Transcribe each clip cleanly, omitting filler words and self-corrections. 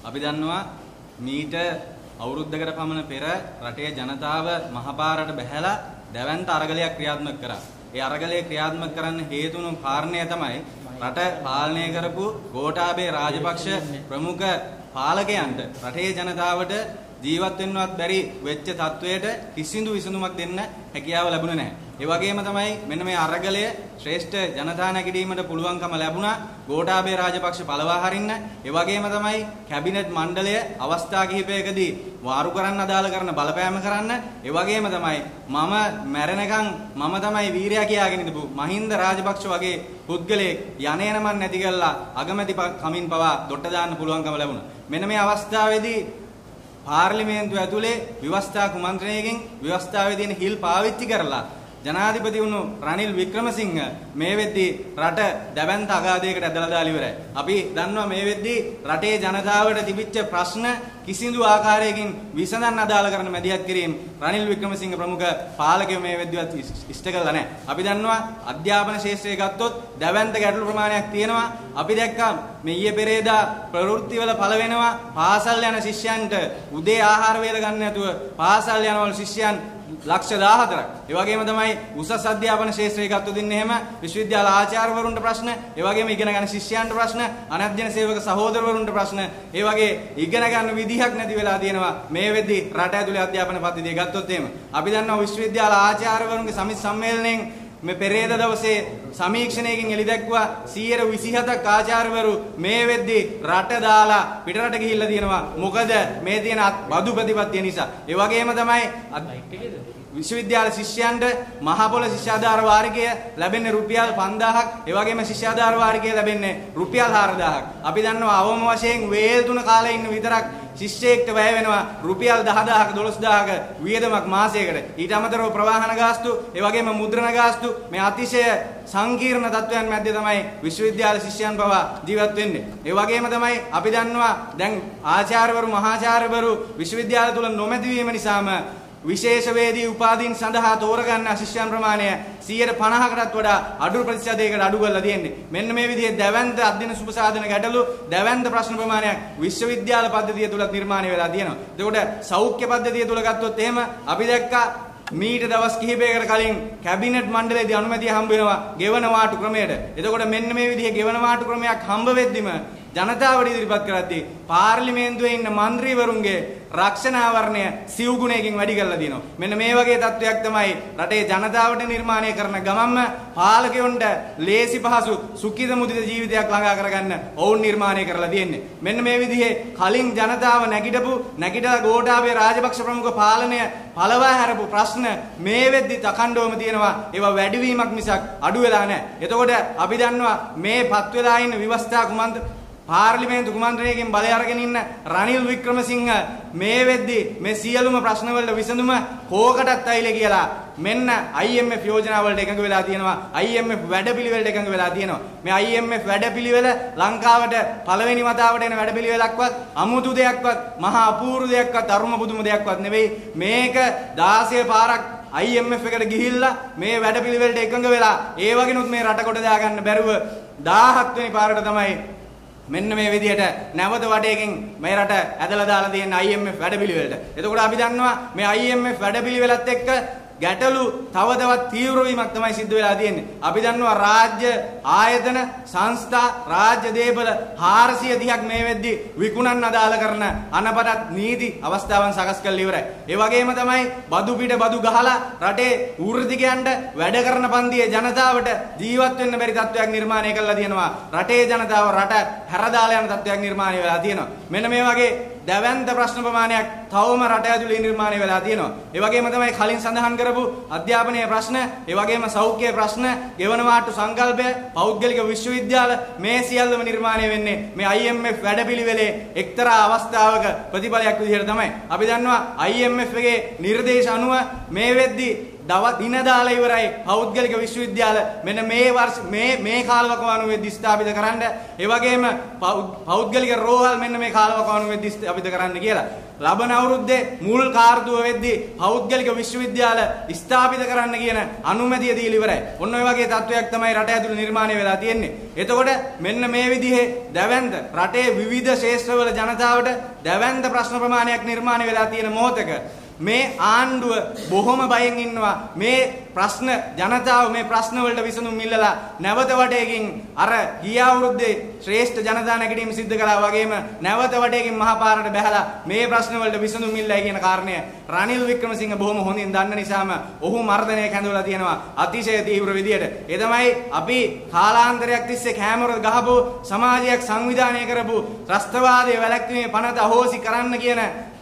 අපි දන්නවා මීට අවුරුද්දකට පමණ පෙර රටේ ජනතාව මහපාරට බැහැලා දැවැන්ත අරගලයක් ක්‍රියාත්මක කරා. ඒ අරගලය ක්‍රියාත්මක කරන්න හේතු වුණු කාරණය තමයි රට පාලනය කරපු ගෝඨාභය රාජපක්ෂ ප්‍රමුඛ පාලකයන්ට රටේ ජනතාවට ජීවත් වෙන්නවත් බැරි වෙච්ච තත්වයට කිසිදු විසඳුමක් දෙන්න හැකියාව ලැබුණේ නැහැ. ඒ වගේම තමයි මෙන්න මේ අරගලය ශ්‍රේෂ්ඨ ජනතා නැගීමට පුළුවන්කම ලැබුණා ගෝඨාභය රාජපක්ෂ පළවා හරින්න. ඒ වගේම තමයි කැබිනට් මණ්ඩලය අවස්ථා කිහිපයකදී වාරු කරන්න අදාළ කරන බලපෑම කරන්න. ඒ වගේම තමයි මම මැරෙනකන් මම තමයි වීරයා කියාගෙන ඉඳපු මහින්ද රාජපක්ෂ වගේ පුද්ගලයෙක් යන්නේන මන් නැති කළා අගමැති කමින් පවා දොට්ට දාන්න පුළුවන්කම ලැබුණා. මෙන්න මේ අවස්ථාවේදී පාර්ලිමේන්තුව ඇතුලේ ව්‍යවස්ථා කුමන්ත්‍රණයකින් ව්‍යවස්ථාවේ තියෙන හිල් පාවිච්චි කරලා ජනාධිපති වුණු රනිල් වික්‍රමසිංහ මේ වෙද්දී රට දැවැන්ත අගාධයකට ඇදලා දාලා ඉවරයි. අපි දන්නවා මේ වෙද්දී රටේ ජනතාවට තිබිච්ච ප්‍රශ්න කිසිදු ආකාරයකින් විසඳන්න අදාළ කරන මැදිහත් කිරීම රනිල් වික්‍රමසිංහ ප්‍රමුඛ පාලකයෝ මේ වෙද්දිවත් ඉෂ්ට කළා නැහැ. අපි දන්නවා අධ්‍යාපන ශාස්ත්‍රය ගත්තොත් දැවැන්ත ගැටලු ප්‍රමාණයක් තියෙනවා. අපි දැක්කා මේ ඊයේ පෙරේදා ප්‍රවෘත්තිවල පළ වෙනවා පාසල් යන ශිෂ්‍යයන්ට උදේ ආහාර වේල ගන්න නැතුව පාසල් යනවල ශිෂ්‍යයන් ලක්ෂ 14ක්. ඒ වගේම තමයි උසස් අධ්‍යාපන ශාස්ත්‍රය ගත්තොත් ඉන්නේ එහෙම විශ්වවිද්‍යාල ආචාර්යවරුන්ට ප්‍රශ්න, ඒ වගේම ඉගෙන ගන්න ශිෂ්‍යයන්ට ප්‍රශ්න, අනධ්‍යයන සේවක සහෝදරවරුන්ට ප්‍රශ්න, ඒ වගේ ඉගෙන ගන්න විදිහක් නැති වෙලා තියෙනවා මේ වෙද්දී රට ඇතුලේ අධ්‍යාපන පද්ධතිය ගත්තොත් එහෙම. අපි දන්නවා විශ්වවිද්‍යාල ආචාර්යවරුන්ගේ සමිති සම්මේලනයෙන් මේ පෙරේද දවසේ සමීක්ෂණයකින් එළි දැක්වුවා 127ක් ආචාර්යවරු මේ වෙද්දී රට දාලා පිටරට ගිහිල්ලා තියෙනවා. මොකද මේ තියෙන බදු ප්‍රතිපත්තිය නිසා. ඒ වගේම තමයි විශ්වවිද්‍යාල ශිෂ්‍යයන්ට මහ පොළ ශිෂ්‍යාධාර වාරිකය ලැබෙන්නේ රුපියල් 5000ක්. ඒ වගේම ශිෂ්‍යාධාර වාරිකය ලැබෙන්නේ රුපියල් 4000ක්. අපි දන්නවා අවම වශයෙන් වේල් 3 කාලේ ඉන්න විතරක් ශිෂ්‍යයෙක්ට වැය වෙනවා රුපියල් 10000ක 12000ක වියදමක් මාසයකට. ඊට අමතරව ප්‍රවාහන ගාස්තු, ඒ වගේම මුද්‍රණ ගාස්තු මේ අතිශය සංකීර්ණ තත්ත්වයන් මැද්දේ තමයි විශ්වවිද්‍යාල ශිෂ්‍යයන් පවා ජීවත් වෙන්නේ. ඒ වගේම තමයි අපි දන්නවා දැන් ආචාර්යවරු මහාචාර්යවරු විශ්වවිද්‍යාල තුල නොමැති වීම නිසාම විශේෂ වේදී උපාධීන් සඳහා තෝරගන්න ශිෂ්‍යයන් ප්‍රමාණය 50%කටත් වඩා අඩු ප්‍රතිශතයකට අඩු කරලා තියෙන්නේ. මෙන්න මේ විදිහේ දැවැන්ත අධ්‍යයන සුබසාධන ගැටලු දැවැන්ත ප්‍රශ්න ප්‍රමාණයක් විශ්වවිද්‍යාල පද්ධතිය තුල නිර්මාණය වෙලා තියෙනවා. එතකොට සෞඛ්‍ය පද්ධතිය තුල ගත්තොත් එහෙම අපි දැක්කා මීට දවස් කිහිපයකට කලින් කැබිනට් මණ්ඩලයේදී අනුමැතිය හම්බ වෙනවා ගෙවන වාටු ක්‍රමයට. එතකොට මෙන්න මේ විදිහේ ගෙවන වාටු ක්‍රමයක් හම්බ වෙද්දිම ජනතාවට ඉදිරිපත් කරද්දී පාර්ලිමේන්තුවේ ඉන්න മന്ത്രിවරුන්ගේ රක්ෂණ ආවරණය සිව් ගුණයකින් වැඩි කරලා දිනවා. මෙන්න මේ වගේ තත්වයක් තමයි රටේ ජනතාවට නිර්මාණය කරන ගමන්ම පාලකයන්ට ලේසි පහසු සුඛිත මුදිත ජීවිතයක් ළඟා කරගන්න ඔවුන් නිර්මාණය කරලා තියෙන්නේ. මෙන්න මේ විදිහේ කලින් ජනතාව නැගිටලා ගෝඨාභය රාජපක්ෂ ප්‍රමුඛ පාලනය පළවා හැරපු ප්‍රශ්න මේ වෙද්දි තකණ්ඩවම තියෙනවා. ඒවා වැඩිවීමක් මිසක් අඩු වෙලා නැහැ. එතකොට අපි දන්නවා මේ පත් වෙලා ඉන්න ව්‍යවස්ථා පාර්ලිමේන්තු කුමන්ත්‍රණයකින් බලය අරගෙන ඉන්න රනිල් වික්‍රමසිංහ මේ වෙද්දී මේ සියලුම ප්‍රශ්න වලට විසඳුම කෝකටත් ඇයිල කියලා මෙන්න IMF යෝජනා වලට එකඟ වෙලා තියෙනවා. IMF වැඩපිළිවෙලට එකඟ වෙලා තියෙනවා. මේ IMF වැඩපිළිවෙල ලංකාවට පළවෙනි වතාවට එන වැඩපිළිවෙලක්වත් අමුතු දෙයක්වත් මහා අපූර්ව දෙයක්වත් අරුම පුදුම දෙයක්වත් නෙවෙයි. මේක 16 පාරක් IMF එකට ගිහිල්ලා මේ වැඩපිළිවෙලට එකඟ වෙලා ඒ වගේනොත් මේ රට කොට දාගන්න බැරුව 17 වෙනි පාරට තමයි මෙන්න මේ විදිහට නැවත වටයකින් මේ රට ඇදලා දාලා තියෙන IMF වැඩපිළිවෙලට. එතකොට අපි දන්නවා මේ IMF වැඩපිළිවෙලත් එක්ක ගැටලු තව තවත් තීව්‍ර වීමක් තමයි සිද්ධ වෙලා තියෙන්නේ. අපි දන්නවා රාජ්‍ය ආයතන සංස්ථා රාජ්‍ය දේපල 430ක් මේ වෙද්දී විකුණන්න අදාළ කරන අනපටත් නීති අවස්ථාවන් සකස් කරලා ඉවරයි. ඒ වගේම තමයි බදු පිට බදු ගහලා රටේ වෘත්තිකයන්ට වැඩ කරන පන්තියේ ජනතාවට ජීවත් වෙන්න බැරි තත්ත්වයක් නිර්මාණය කරලා තියෙනවා. රටේ ජනතාව රට හැරදාලා යන තත්ත්වයක් නිර්මාණය වෙලා තියෙනවා. මෙන්න මේ වගේ දැවැන්ත ප්‍රශ්න ප්‍රමාණයක් තවම රට ඇතුලේ නිර්මාණය වෙලා තියෙනවා. ඒ වගේම තමයි කලින් සඳහන් කරපු අධ්‍යාපනයේ ප්‍රශ්න, ඒ වගේම සෞඛ්‍ය ප්‍රශ්න, ගෙවන වාට්ටු සංකල්පය, පෞද්ගලික විශ්වවිද්‍යාල මේ සියල්ලම නිර්මාණය වෙන්නේ මේ IMF වැඩපිළිවෙලේ එක්තරා අවස්ථාවක ප්‍රතිඵලයක් විදිහට තමයි. අපි දන්නවා IMF එකේ නිර්දේශ අනුව මේ වෙද්දී දින දාලා ඉවරයි පෞද්ගලික විශ්වවිද්‍යාල මෙන්න මේ වර්ෂ මේ කාලවකවානුවේදී ස්ථාපිත කරන්න. ඒ වගේම පෞද්ගලික රෝහල් මෙන්න මේ කාලවකවානුවේදී ස්ථාපිත කරන්න කියලා. ලබන අවුරුද්දේ මුල් කාර්දුව වෙද්දී පෞද්ගලික විශ්වවිද්‍යාල ස්ථාපිත කරන්න කියන අනුමැතිය දීලා ඉවරයි. ඔන්න ඔය වගේ තත්වයක් තමයි රට ඇතුළේ නිර්මාණය වෙලා තියෙන්නේ. එතකොට මෙන්න මේ විදිහේ දැවැන්ත රටේ විවිධ ශේෂ්ත්‍රවල ජනතාවට දැවැන්ත ප්‍රශ්න ප්‍රමාණයක් නිර්මාණය වෙලා තියෙන මොහොතක මේ ආණ්ඩුව බොහොම බයෙන් ඉන්නවා. මේ ප්‍රශ්න ජනතාව මේ ප්‍රශ්න වලට විසඳුම් ඉල්ලලා නැවත වටේකින් අර ගිය අවුරුද්දේ ශ්‍රේෂ්ඨ ජනතා නැගීම සිද්ධ කළා වගේම නැවත වටේකින් මහපාරට බැහැලා මේ ප්‍රශ්න වලට විසඳුම් ඉල්ලයි කියන කාරණය රනිල් වික්‍රමසිංහ බොහොම හොඳින් දන්න නිසාම ඔහු මර්ධනය කැඳවලා තියෙනවා අතිශය තීව්‍ර විදියට. ඒ තමයි අපි කාලාන්තරයක් තිස්සේ කැමර ගහපු සමාජයක් සංවිධානය කරපු ත්‍රස්තවාදයේ වැළැක්වීමේ පනත අහෝසි කරන්න කියන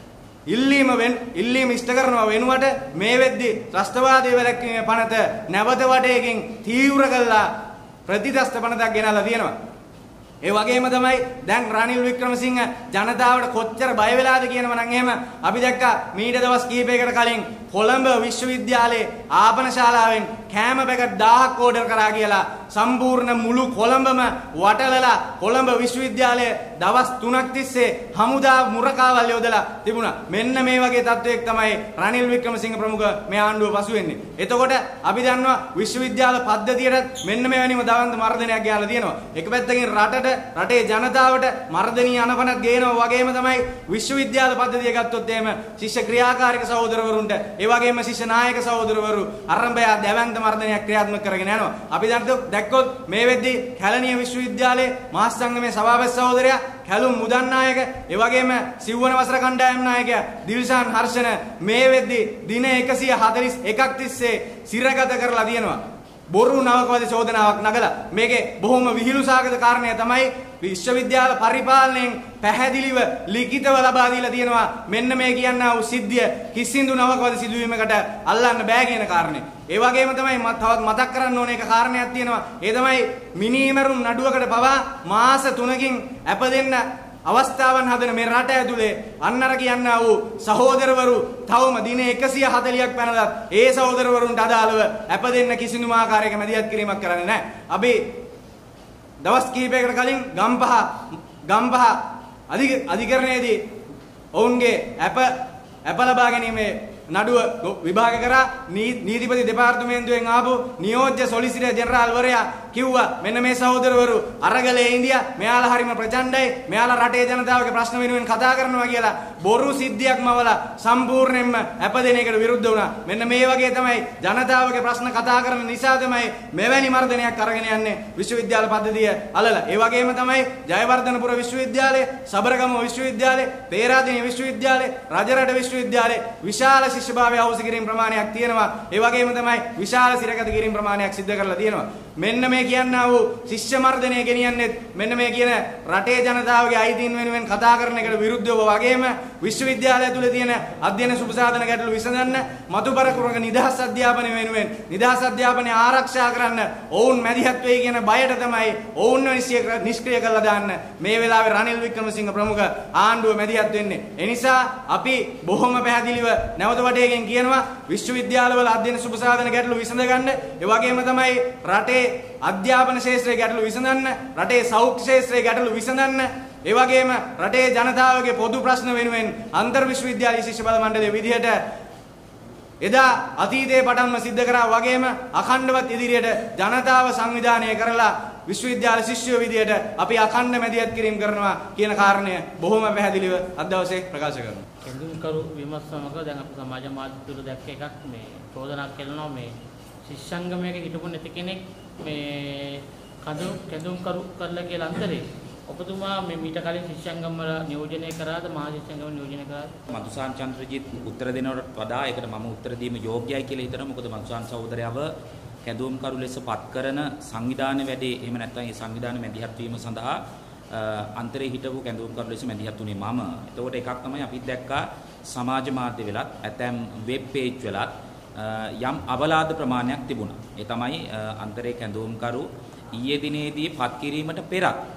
ඉල්ලීම ඉෂ්ට කරනවා වෙනුවට මේ වෙද්දී ත්‍රස්තවාදයේ වැළැක්වීමේ පනත නැවත වටේකින් තීව්‍ර කළා ප්‍රතිත්‍රස්ත පනතක් ගෙනල්ලා තියෙනවා. ඒ වගේම තමයි දැන් රනිල් වික්‍රමසිංහ ජනතාවට කොච්චර බය වෙලාද කියනවා නම් එහෙම අපි දැක්කා මීට දවස් කිහිපයකට කලින් කොළඹ විශ්වවිද්‍යාලයේ ආපන ශාලාවෙන් කෑම පැකට් 1000ක් ඕඩර් කරා කියලා සම්පූර්ණ මුළු කොළඹම වටලලා කොළඹ විශ්වවිද්‍යාලයේ දවස් 3ක් තිස්සේ හමුදා මුරකාවල් යොදලා තිබුණා. මෙන්න මේ වගේ තත්වයක් තමයි රනිල් වික්‍රමසිංහ ප්‍රමුඛ මේ ආණ්ඩුව පසු වෙන්නේ. එතකොට අපි දන්නවා විශ්වවිද්‍යාල පද්ධතියට මෙන්න මෙවැනිම දවන්ත මර්ධනයක් ගියාලා තියෙනවා. එක පැත්තකින් රටේ ජනතාවට මර්ධනීය අනපනක් ගේනවා වගේම තමයි විශ්වවිද්‍යාල පද්ධතිය ගත්තොත් එහෙම ශිෂ්‍ය ක්‍රියාකාරක සහෝදරවරුන්ට ඒ වගේම ශිෂ්‍ය නායක සහෝදරවරු අරඹය දැවැන්ත මර්ධනයක් ක්‍රියාත්මක කරගෙන යනවා. අපි දැක්කොත් මේ වෙද්දී කැලණිය විශ්වවිද්‍යාලයේ මහා සංගමේ සභාපති සහෝදරයා කැලුම් මුදන් නායක ඒ වගේම සිව්වන වසර කණ්ඩායම් නායකයා දිල්ෂාන් හර්ෂණ මේ වෙද්දී දින 141ක් තිස්සේ සිරගත කරලා තියෙනවා. බොරු නවකවාදී චෝදනාවක් නගලා මේකේ බොහොම විහිළුසාගත කාරණය තමයි විශ්වවිද්‍යාල පරිපාලනයෙන් පැහැදිලිව ලිඛිතව ලබා දීලා තියෙනවා මෙන්න මේ කියනා වූ සිද්ධිය කිසිදු නවකවාදී සිදුවීමකට අල්ලන්න බෑ කියන කාරණේ. ඒ වගේම තමයි තවත් මතක් කරන්න ඕන එක කාරණයක් තියෙනවා. ඒ තමයි මිනීමරුම් නඩුවකට පවා මාස 3කින් අප දෙන්න අවස්ථාවන් හදන මේ රට ඇතුලේ අන්නර කියන්නා වූ සහෝදරවරු තවම දින 140ක් පැනලත් ඒ සහෝදරවරුන්ට අදාළව අප දෙන්න කිසිදු ආකාරයක මැදිහත් කිරීමක් කරන්නේ නැහැ. අපි දවස් කිහිපයකට කලින් ගම්පහ අධිකරණයේදී ඔවුන්ගේ අප ලබා ගැනීමේ නඩුව විභාග කරා. නීතිපති දෙපාර්තමේන්තුවෙන් ආපු නියෝජ්‍ය සොලිසිටර් ජෙනරාල්වරයා කිව්වා මෙන්න මේ සහෝදරවරු අරගලේ ඉන්දියා මෙයාලා හරිම ප්‍රචණ්ඩයි මෙයාලා රටේ ජනතාවගේ ප්‍රශ්න වෙනුවෙන් කතා කරනවා කියලා බොරු සිද්ධියක්ම වලා සම්පූර්ණයෙන්ම අපදෙන එකට විරුද්ධ වුණා. මෙන්න මේ වගේ තමයි ජනතාවගේ ප්‍රශ්න කතා කරන නිසා තමයි මෙවැනි මර්ධනයක් අරගෙන යන්නේ විශ්වවිද්‍යාල පද්ධතිය අලලා. ඒ වගේම තමයි ජයවර්ධනපුර විශ්වවිද්‍යාලය, සබරගම විශ්වවිද්‍යාලය, පේරාදෙණිය විශ්වවිද්‍යාලය, රජරට විශ්වවිද්‍යාලය විශාල ශිෂ්‍යභාවය අවශ්‍ය කිරීම ප්‍රමාණයක් තියෙනවා. ඒ වගේම තමයි විශාල සිරගත කිරීම ප්‍රමාණයක් සිද්ධ කරලා තියෙනවා. මෙන්න මේ කියන්නා වූ ශිෂ්‍ය මර්ධනය ගෙනියන්නේ මෙන්න මේ කියන රටේ ජනතාවගේ අයිතීන් වෙනුවෙන් කතා කරන එකට විරුද්ධව වගේම විශ්වවිද්‍යාලය තුල තියෙන අධ්‍යයන සුබසාධන ගැටලු විසඳන්න මතුබර කුරක නිදහස් අධ්‍යාපනය වෙනුවෙන් නිදහස් අධ්‍යාපනය ආරක්ෂා කරන්න ඔවුන් මැදිහත් වෙයි කියන බයට තමයි ඔවුන්ව නිෂ්ක්‍රිය කරලා දාන්න මේ වෙලාවේ රනිල් වික්‍රමසිංහ ප්‍රමුඛ ආණ්ඩුව මැදිහත් වෙන්නේ. ඒ නිසා අපි බොහොම පැහැදිලිව නැවත වටේකින් කියනවා විශ්වවිද්‍යාලවල අධ්‍යයන සුබසාධන ගැටලු විසඳ ගන්න. ඒ වගේම තමයි රටේ අධ්‍යාපන ශාස්ත්‍රයේ ගැටලු විසඳන්න, රටේ සෞඛ්‍ය ශාස්ත්‍රයේ ගැටලු විසඳන්න, ඒ වගේම රටේ ජනතාවගේ පොදු ප්‍රශ්න වෙනුවෙන් අන්තර් විශ්වවිද්‍යාල ශිෂ්‍ය බල මණ්ඩලයේ විදිහට එදා අතීතයේ පටන්ම සිද්ධ කරා වගේම අඛණ්ඩවත් ඉදිරියට ජනතාව සංවිධානය කරලා විශ්වවිද්‍යාල ශිෂ්‍යයෝ විදිහට අපි අඛණ්ඩ මැදිහත් කිරීම කරනවා කියන කාරණය බොහොම පැහැදිලිව අද දවසේ ප්‍රකාශ කරනවා. කෙඳුම්කරු විමර්ශනක දැන් අපි සමාජ මාධ්‍ය තුල දැක්ක එකක් මේ චෝදනා කරනවා මේ ශිෂ්‍යාංගමයක හිටපු නැති කෙනෙක් මේ කෙඳුම්කරු කරලා කියලා අන්තරේ ඔබතුමා මේ මීට කලින් ශිෂ්‍යාංගම වල නියෝජනය කරාද මහා ශිෂ්‍යාංගම නියෝජනය කරාද? මදුසාන් චන්ද්‍රජිත් උත්තර දෙනවට වඩා ඒකට මම උත්තර දීම යෝග්‍යයි කියලා හිතනවා. මොකද මදුසාන් සහෝදරයව කැඳවුම්කරු ලෙස පත් කරන සංවිධාන වැඩේ එහෙම නැත්නම් ඒ සංවිධාන මැදිහත් වීම සඳහා අන්තරේ හිටපු කැඳවුම්කරු ලෙස මැදිහත් වුණේ මම. එතකොට එකක් තමයි අපි දැක්කා සමාජ මාධ්‍ය වෙලත් ඇතැම් වෙබ් පේජ් වෙලත් යම් අවලාද ප්‍රමාණයක් තිබුණා. ඒ තමයි අන්තරේ කැඳවුම්කරු ඊයේ දිනේදී පත් කිරීමට පෙරත්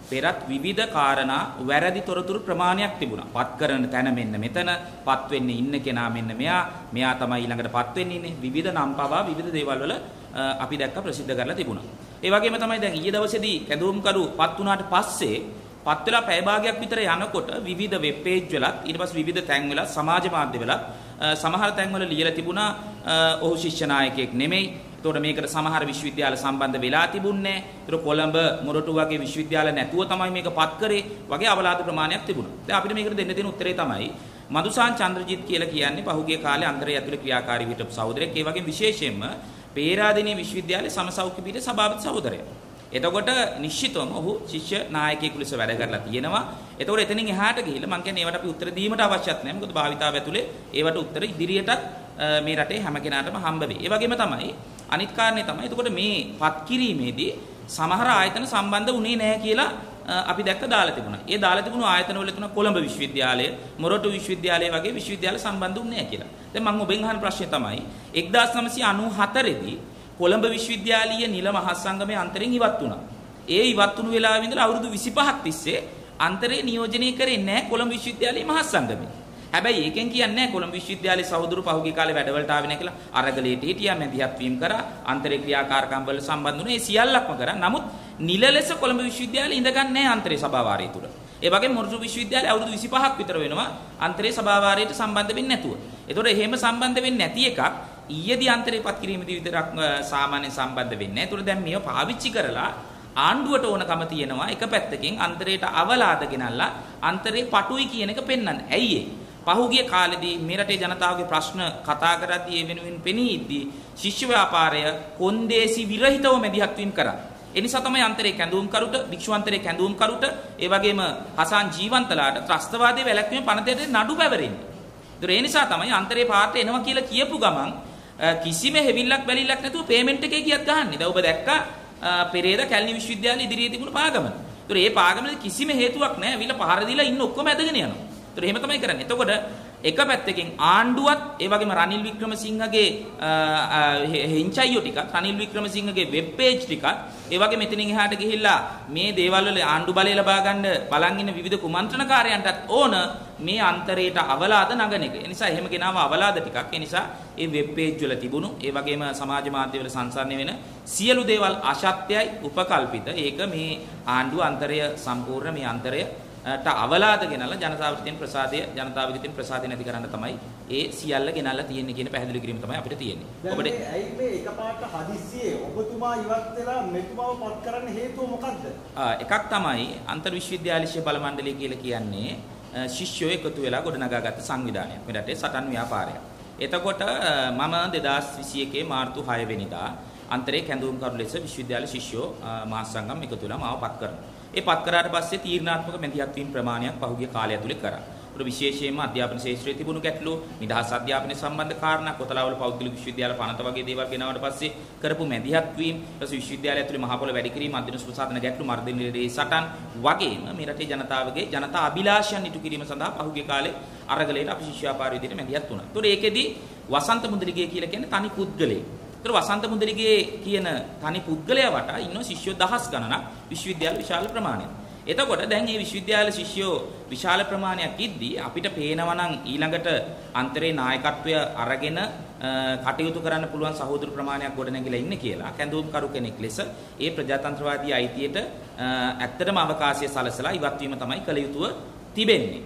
පෙරත් විවිධ කාරණා වැරදි තොරතුරු ප්‍රමාණයක් තිබුණා. පත් කරන තැන මෙන්න මෙතන, පත් වෙන්නේ ඉන්න කෙනා මෙන්න මෙයා තමයි ඊළඟට පත් වෙන්නේ ඉන්නේ. විවිධ නම් පවා විවිධ දේවල් වල අපි දැක්ක ප්‍රසිද්ධ කරලා තිබුණා. ඒ වගේම තමයි දැන් ඊයේ දවසේදී කැඳවුම්කරු පත් වුණාට පස්සේ පත් වෙලා පැය භාගයක් විතර යනකොට විවිධ වෙබ් පේජ් වලත් ඊට පස්සේ විවිධ තැන් වල සමාජ මාධ්‍ය වලත් සමහර තැන් වල ලියලා තිබුණා ඔහු ශිෂ්‍ය නායකයෙක් නෙමෙයි. ඒතකොට මේකට සමහර විශ්වවිද්‍යාල සම්බන්ධ වෙලා තිබුණේ නැහැ. ඒතකොට කොළඹ මොරටු වගේ විශ්වවිද්‍යාල නැතුව තමයි මේක පත් කරේ වගේ අවලාද ප්‍රමාණයක් තිබුණා. දැන් අපිට මේකට දෙන්න තියෙන උත්තරේ තමයි මදුසාන් චන්ද්‍රජිත් කියලා කියන්නේ පහුගිය කාලේ අන්තරය ඇතුලේ ක්‍රියාකාරී හිටපු සහෝදරයෙක්. ඒ වගේම විශේෂයෙන්ම පේරාදෙණිය විශ්වවිද්‍යාලයේ සමසෞඛ්‍ය පීඨයේ සභාපති සහෝදරයා. එතකොට නිශ්චිතවම ඔහු ශිෂ්‍ය නායකයෙකු ලෙස වැඩ කරලා තියෙනවා. එතකොට එතනින් එහාට ගිහිල්ලා මම කියන්නේ ඒවට අපි උත්තර දීමට අවශ්‍යත් නැහැ. මොකද භාවිතාව ඇතුලේ ඒවට උත්තර ඉදිරියටත් මේ රටේ හැම කෙනාටම හම්බ වෙයි. ඒ වගේම තමයි අනිත් කාරණේ තමයි එතකොට මේ පත් කිරීමේදී සමහර ආයතන සම්බන්ධ වුණේ නැහැ කියලා අපි දැක්ක දාලා තිබුණා. ඒ දාලා තිබුණු ආයතන වල තුන කොළඹ විශ්වවිද්‍යාලය, මොරටු විශ්වවිද්‍යාලය වගේ විශ්වවිද්‍යාල සම්බන්ධ වුණේ නැහැ කියලා. දැන් මම ඔබෙන් අහන ප්‍රශ්නේ තමයි 1994 දී කොළඹ විශ්වවිද්‍යාලීය නිල මහත් සංගමයේ අන්තරෙන් ඉවත් වුණා. ඒ ඉවත් වුණු වෙලාවෙ ඉඳලා අවුරුදු 25ක් තිස්සේ අන්තරේ නියෝජනය කරේ නැහැ කොළඹ විශ්වවිද්‍යාලයේ මහත් සංගමය. හැබැයි ඒකෙන් කියන්නේ නැහැ කොළඹ විශ්වවිද්‍යාලයේ සහෝදරු පහුගිය කාලේ වැඩවලට ආවේ නැහැ කියලා අරගලයට හිටියා, මැදිහත් වීම කරා, අන්තරේ ක්‍රියාකාරකම් වල සම්බන්ධ වුණේ. ඒ සියල්ලක්ම කරා. නමුත් නිල ලෙස කොළඹ විශ්වවිද්‍යාලේ ඉඳගන්නේ නැහැ අන්තරේ සභාවාරය තුල. ඒ වගේම මොරටු විශ්වවිද්‍යාලයේ අවුරුදු 25ක් විතර වෙනවා අන්තරේ සභාවාරයට සම්බන්ධ වෙන්නේ නැතුව. ඒතකොට එහෙම සම්බන්ධ වෙන්නේ නැති එකක් ඊයේදී අන්තරේ පත් කිරීමේදී විතරක් සාමාන්‍ය සම්බන්ධ වෙන්නේ නැහැ. ඒතකොට දැන් මේව පාවිච්චි කරලා ආණ්ඩුවට ඕනකම තියෙනවා එක පැත්තකින් අන්තරේට අවලාද ගෙනල්ලා අන්තරේ පටුයි කියන එක පෙන්වන්න. ඇයි ඒ? පහුගිය කාලෙදී මේ රටේ ජනතාවගේ ප්‍රශ්න කතා කරද්දී ඒ වෙනුවෙන් පෙනී ඉද්දී ශිෂ්‍ය ව්‍යාපාරය කොන්දේසි විරහිතව මැදිහත් වීම කරා. ඒ නිසා තමයි අන්තරේ කැඳවුම්කරුට, භික්ෂුවන්තරේ කැඳවුම්කරුට, ඒ වගේම හසාන් ජීවන්තලාට ත්‍රස්තවාදයේ වැළැක්වීම පනතේට නඩු පැවරෙන්නේ. ඒ නිසා තමයි අන්තරේ පාට එනවා කියලා කියපු ගමන් කිසිම හැවිල්ලක් බැලිල්ලක් නැතුව පේමන්ට් එකේ ගියත් ගහන්නේ. දැන් ඔබ දැක්කා පෙරේද කැලණි විශ්වවිද්‍යාලයේ ඉදිරියේ තිබුණු පාගමන. ඒතර ඒ පාගමනේ කිසිම හේතුවක් නැහැ. ඇවිල්ලා පහර දීලා ඉන්න ඔක්කොම ඇදගෙන යනවා. ඒතර එහෙම තමයි කරන්නේ. එතකොට එක පැත්තකින් ආණ්ඩුවත් ඒ වගේම රනිල් වික්‍රමසිංහගේ හෙන්චයියෝ ටිකක්, රනිල් වික්‍රමසිංහගේ වෙබ් පේජ් ටිකක්, ඒ වගේ මෙතනින් එහාට ගිහිල්ලා මේ දේවල් වල ආණ්ඩු බලය ලබා ගන්න බලන් ඉන්න විවිධ කුමන්ත්‍රණකාරයන්ටත් ඕන මේ අන්තරයට අවලාද නගන එක. ඒ නිසා එහෙම ගෙනාව අවලාද ටිකක්. ඒ නිසා ඒ වෙබ් පේජ් වල තිබුණු ඒ වගේම සමාජ මාධ්‍ය වල සංසරණය වෙන සියලු දේවල් අසත්‍යයි, උපකල්පිත. ඒක මේ ආණ්ඩුව අන්තරය සම්පූර්ණ මේ අන්තරය අවලාද ගෙනල්ලා ජනතාවට තියෙන ප්‍රසාදය, ජනතාවගේ තියෙන ප්‍රසාදය නැති කරන්න තමයි ඒ සියල්ල ගෙනල්ලා තියෙන්නේ කියන පැහැදිලි කිරීම තමයි අපිට තියෙන්නේ. ඔබට ඇයි මේ එකපාරට හදිස්සියේ ඔබතුමා ඉවත් වෙලා මෙතුමාව පත් කරන්න හේතුව මොකද්ද? එකක් තමයි අන්තර් විශ්වවිද්‍යාල ශිෂ්‍ය බල මණ්ඩලය කියලා කියන්නේ ශිෂ්‍යයෝ එකතු වෙලා ගොඩනගාගත්ත සංවිධානයක්. මේ රටේ සටන් ව්‍යාපාරයක්. එතකොට මම 2021 මාර්තු 6 වෙනිදා අන්තරේ කැඳවුම්කරු ලෙස විශ්වවිද්‍යාල ශිෂ්‍යෝ මහත් සංගම් එකතු වෙලා මාව පත් කරනවා. ඒ පත් කරාට පස්සේ තීරණාත්මක මැදිහත් වීම ප්‍රමාණයක් පහුගිය කාලය ඇතුලේ කරා. ඒකට විශේෂයෙන්ම අධ්‍යාපන ශාස්ත්‍රයේ තිබුණු ගැටලු, නිදහස් අධ්‍යාපනය සම්බන්ධ කාරණා, කොතලාවල පෞද්ගලික විශ්වවිද්‍යාල පනත වගේ දේවල් ගෙනාවට පස්සේ කරපු මැදිහත් වීම, ඊට විශ්වවිද්‍යාලය ඇතුලේ මහ පොළ වැඩි කිරීම, අධ්‍යයන සුසාධන ගැටලු, මර්ධනයේ සටන් වගේම මේ රටේ ජනතාවගේ ජනතා අභිලාෂයන් ඉටු කිරීම සඳහා පහුගිය කාලේ අරගලයට අපි ශිෂ්‍ය ව්‍යාපාර විදිහට මැදිහත් වුණා. ඒතකොට ඒකෙදි වසන්ත මුදලිගේ කියලා කියන්නේ තනි පුද්ගලයෙක්. ඒතර වසන්ත මුදලිගේ කියන තනි පුද්ගලයා වටා ඉන්න ශිෂ්‍යෝ දහස් ගණනක් විශ්වවිද්‍යාල විශාල ප්‍රමාණයක්. එතකොට දැන් මේ විශ්වවිද්‍යාල ශිෂ්‍යෝ විශාල ප්‍රමාණයක් ඉද්දී අපිට පේනවා නම් ඊළඟට අන්තරේ නායකත්වය අරගෙන කටයුතු කරන්න පුළුවන් සහෝදර ප්‍රමාණයක් ගොඩනැගිලා ඉන්නේ කියලා කැඳවුම්කරු කෙනෙක් ලෙස ඒ ප්‍රජාතන්ත්‍රවාදී අයිතියට ඇත්තටම අවකාශය සලසලා ඉවත් වීම තමයි කළ යුතුව තිබෙන්නේ.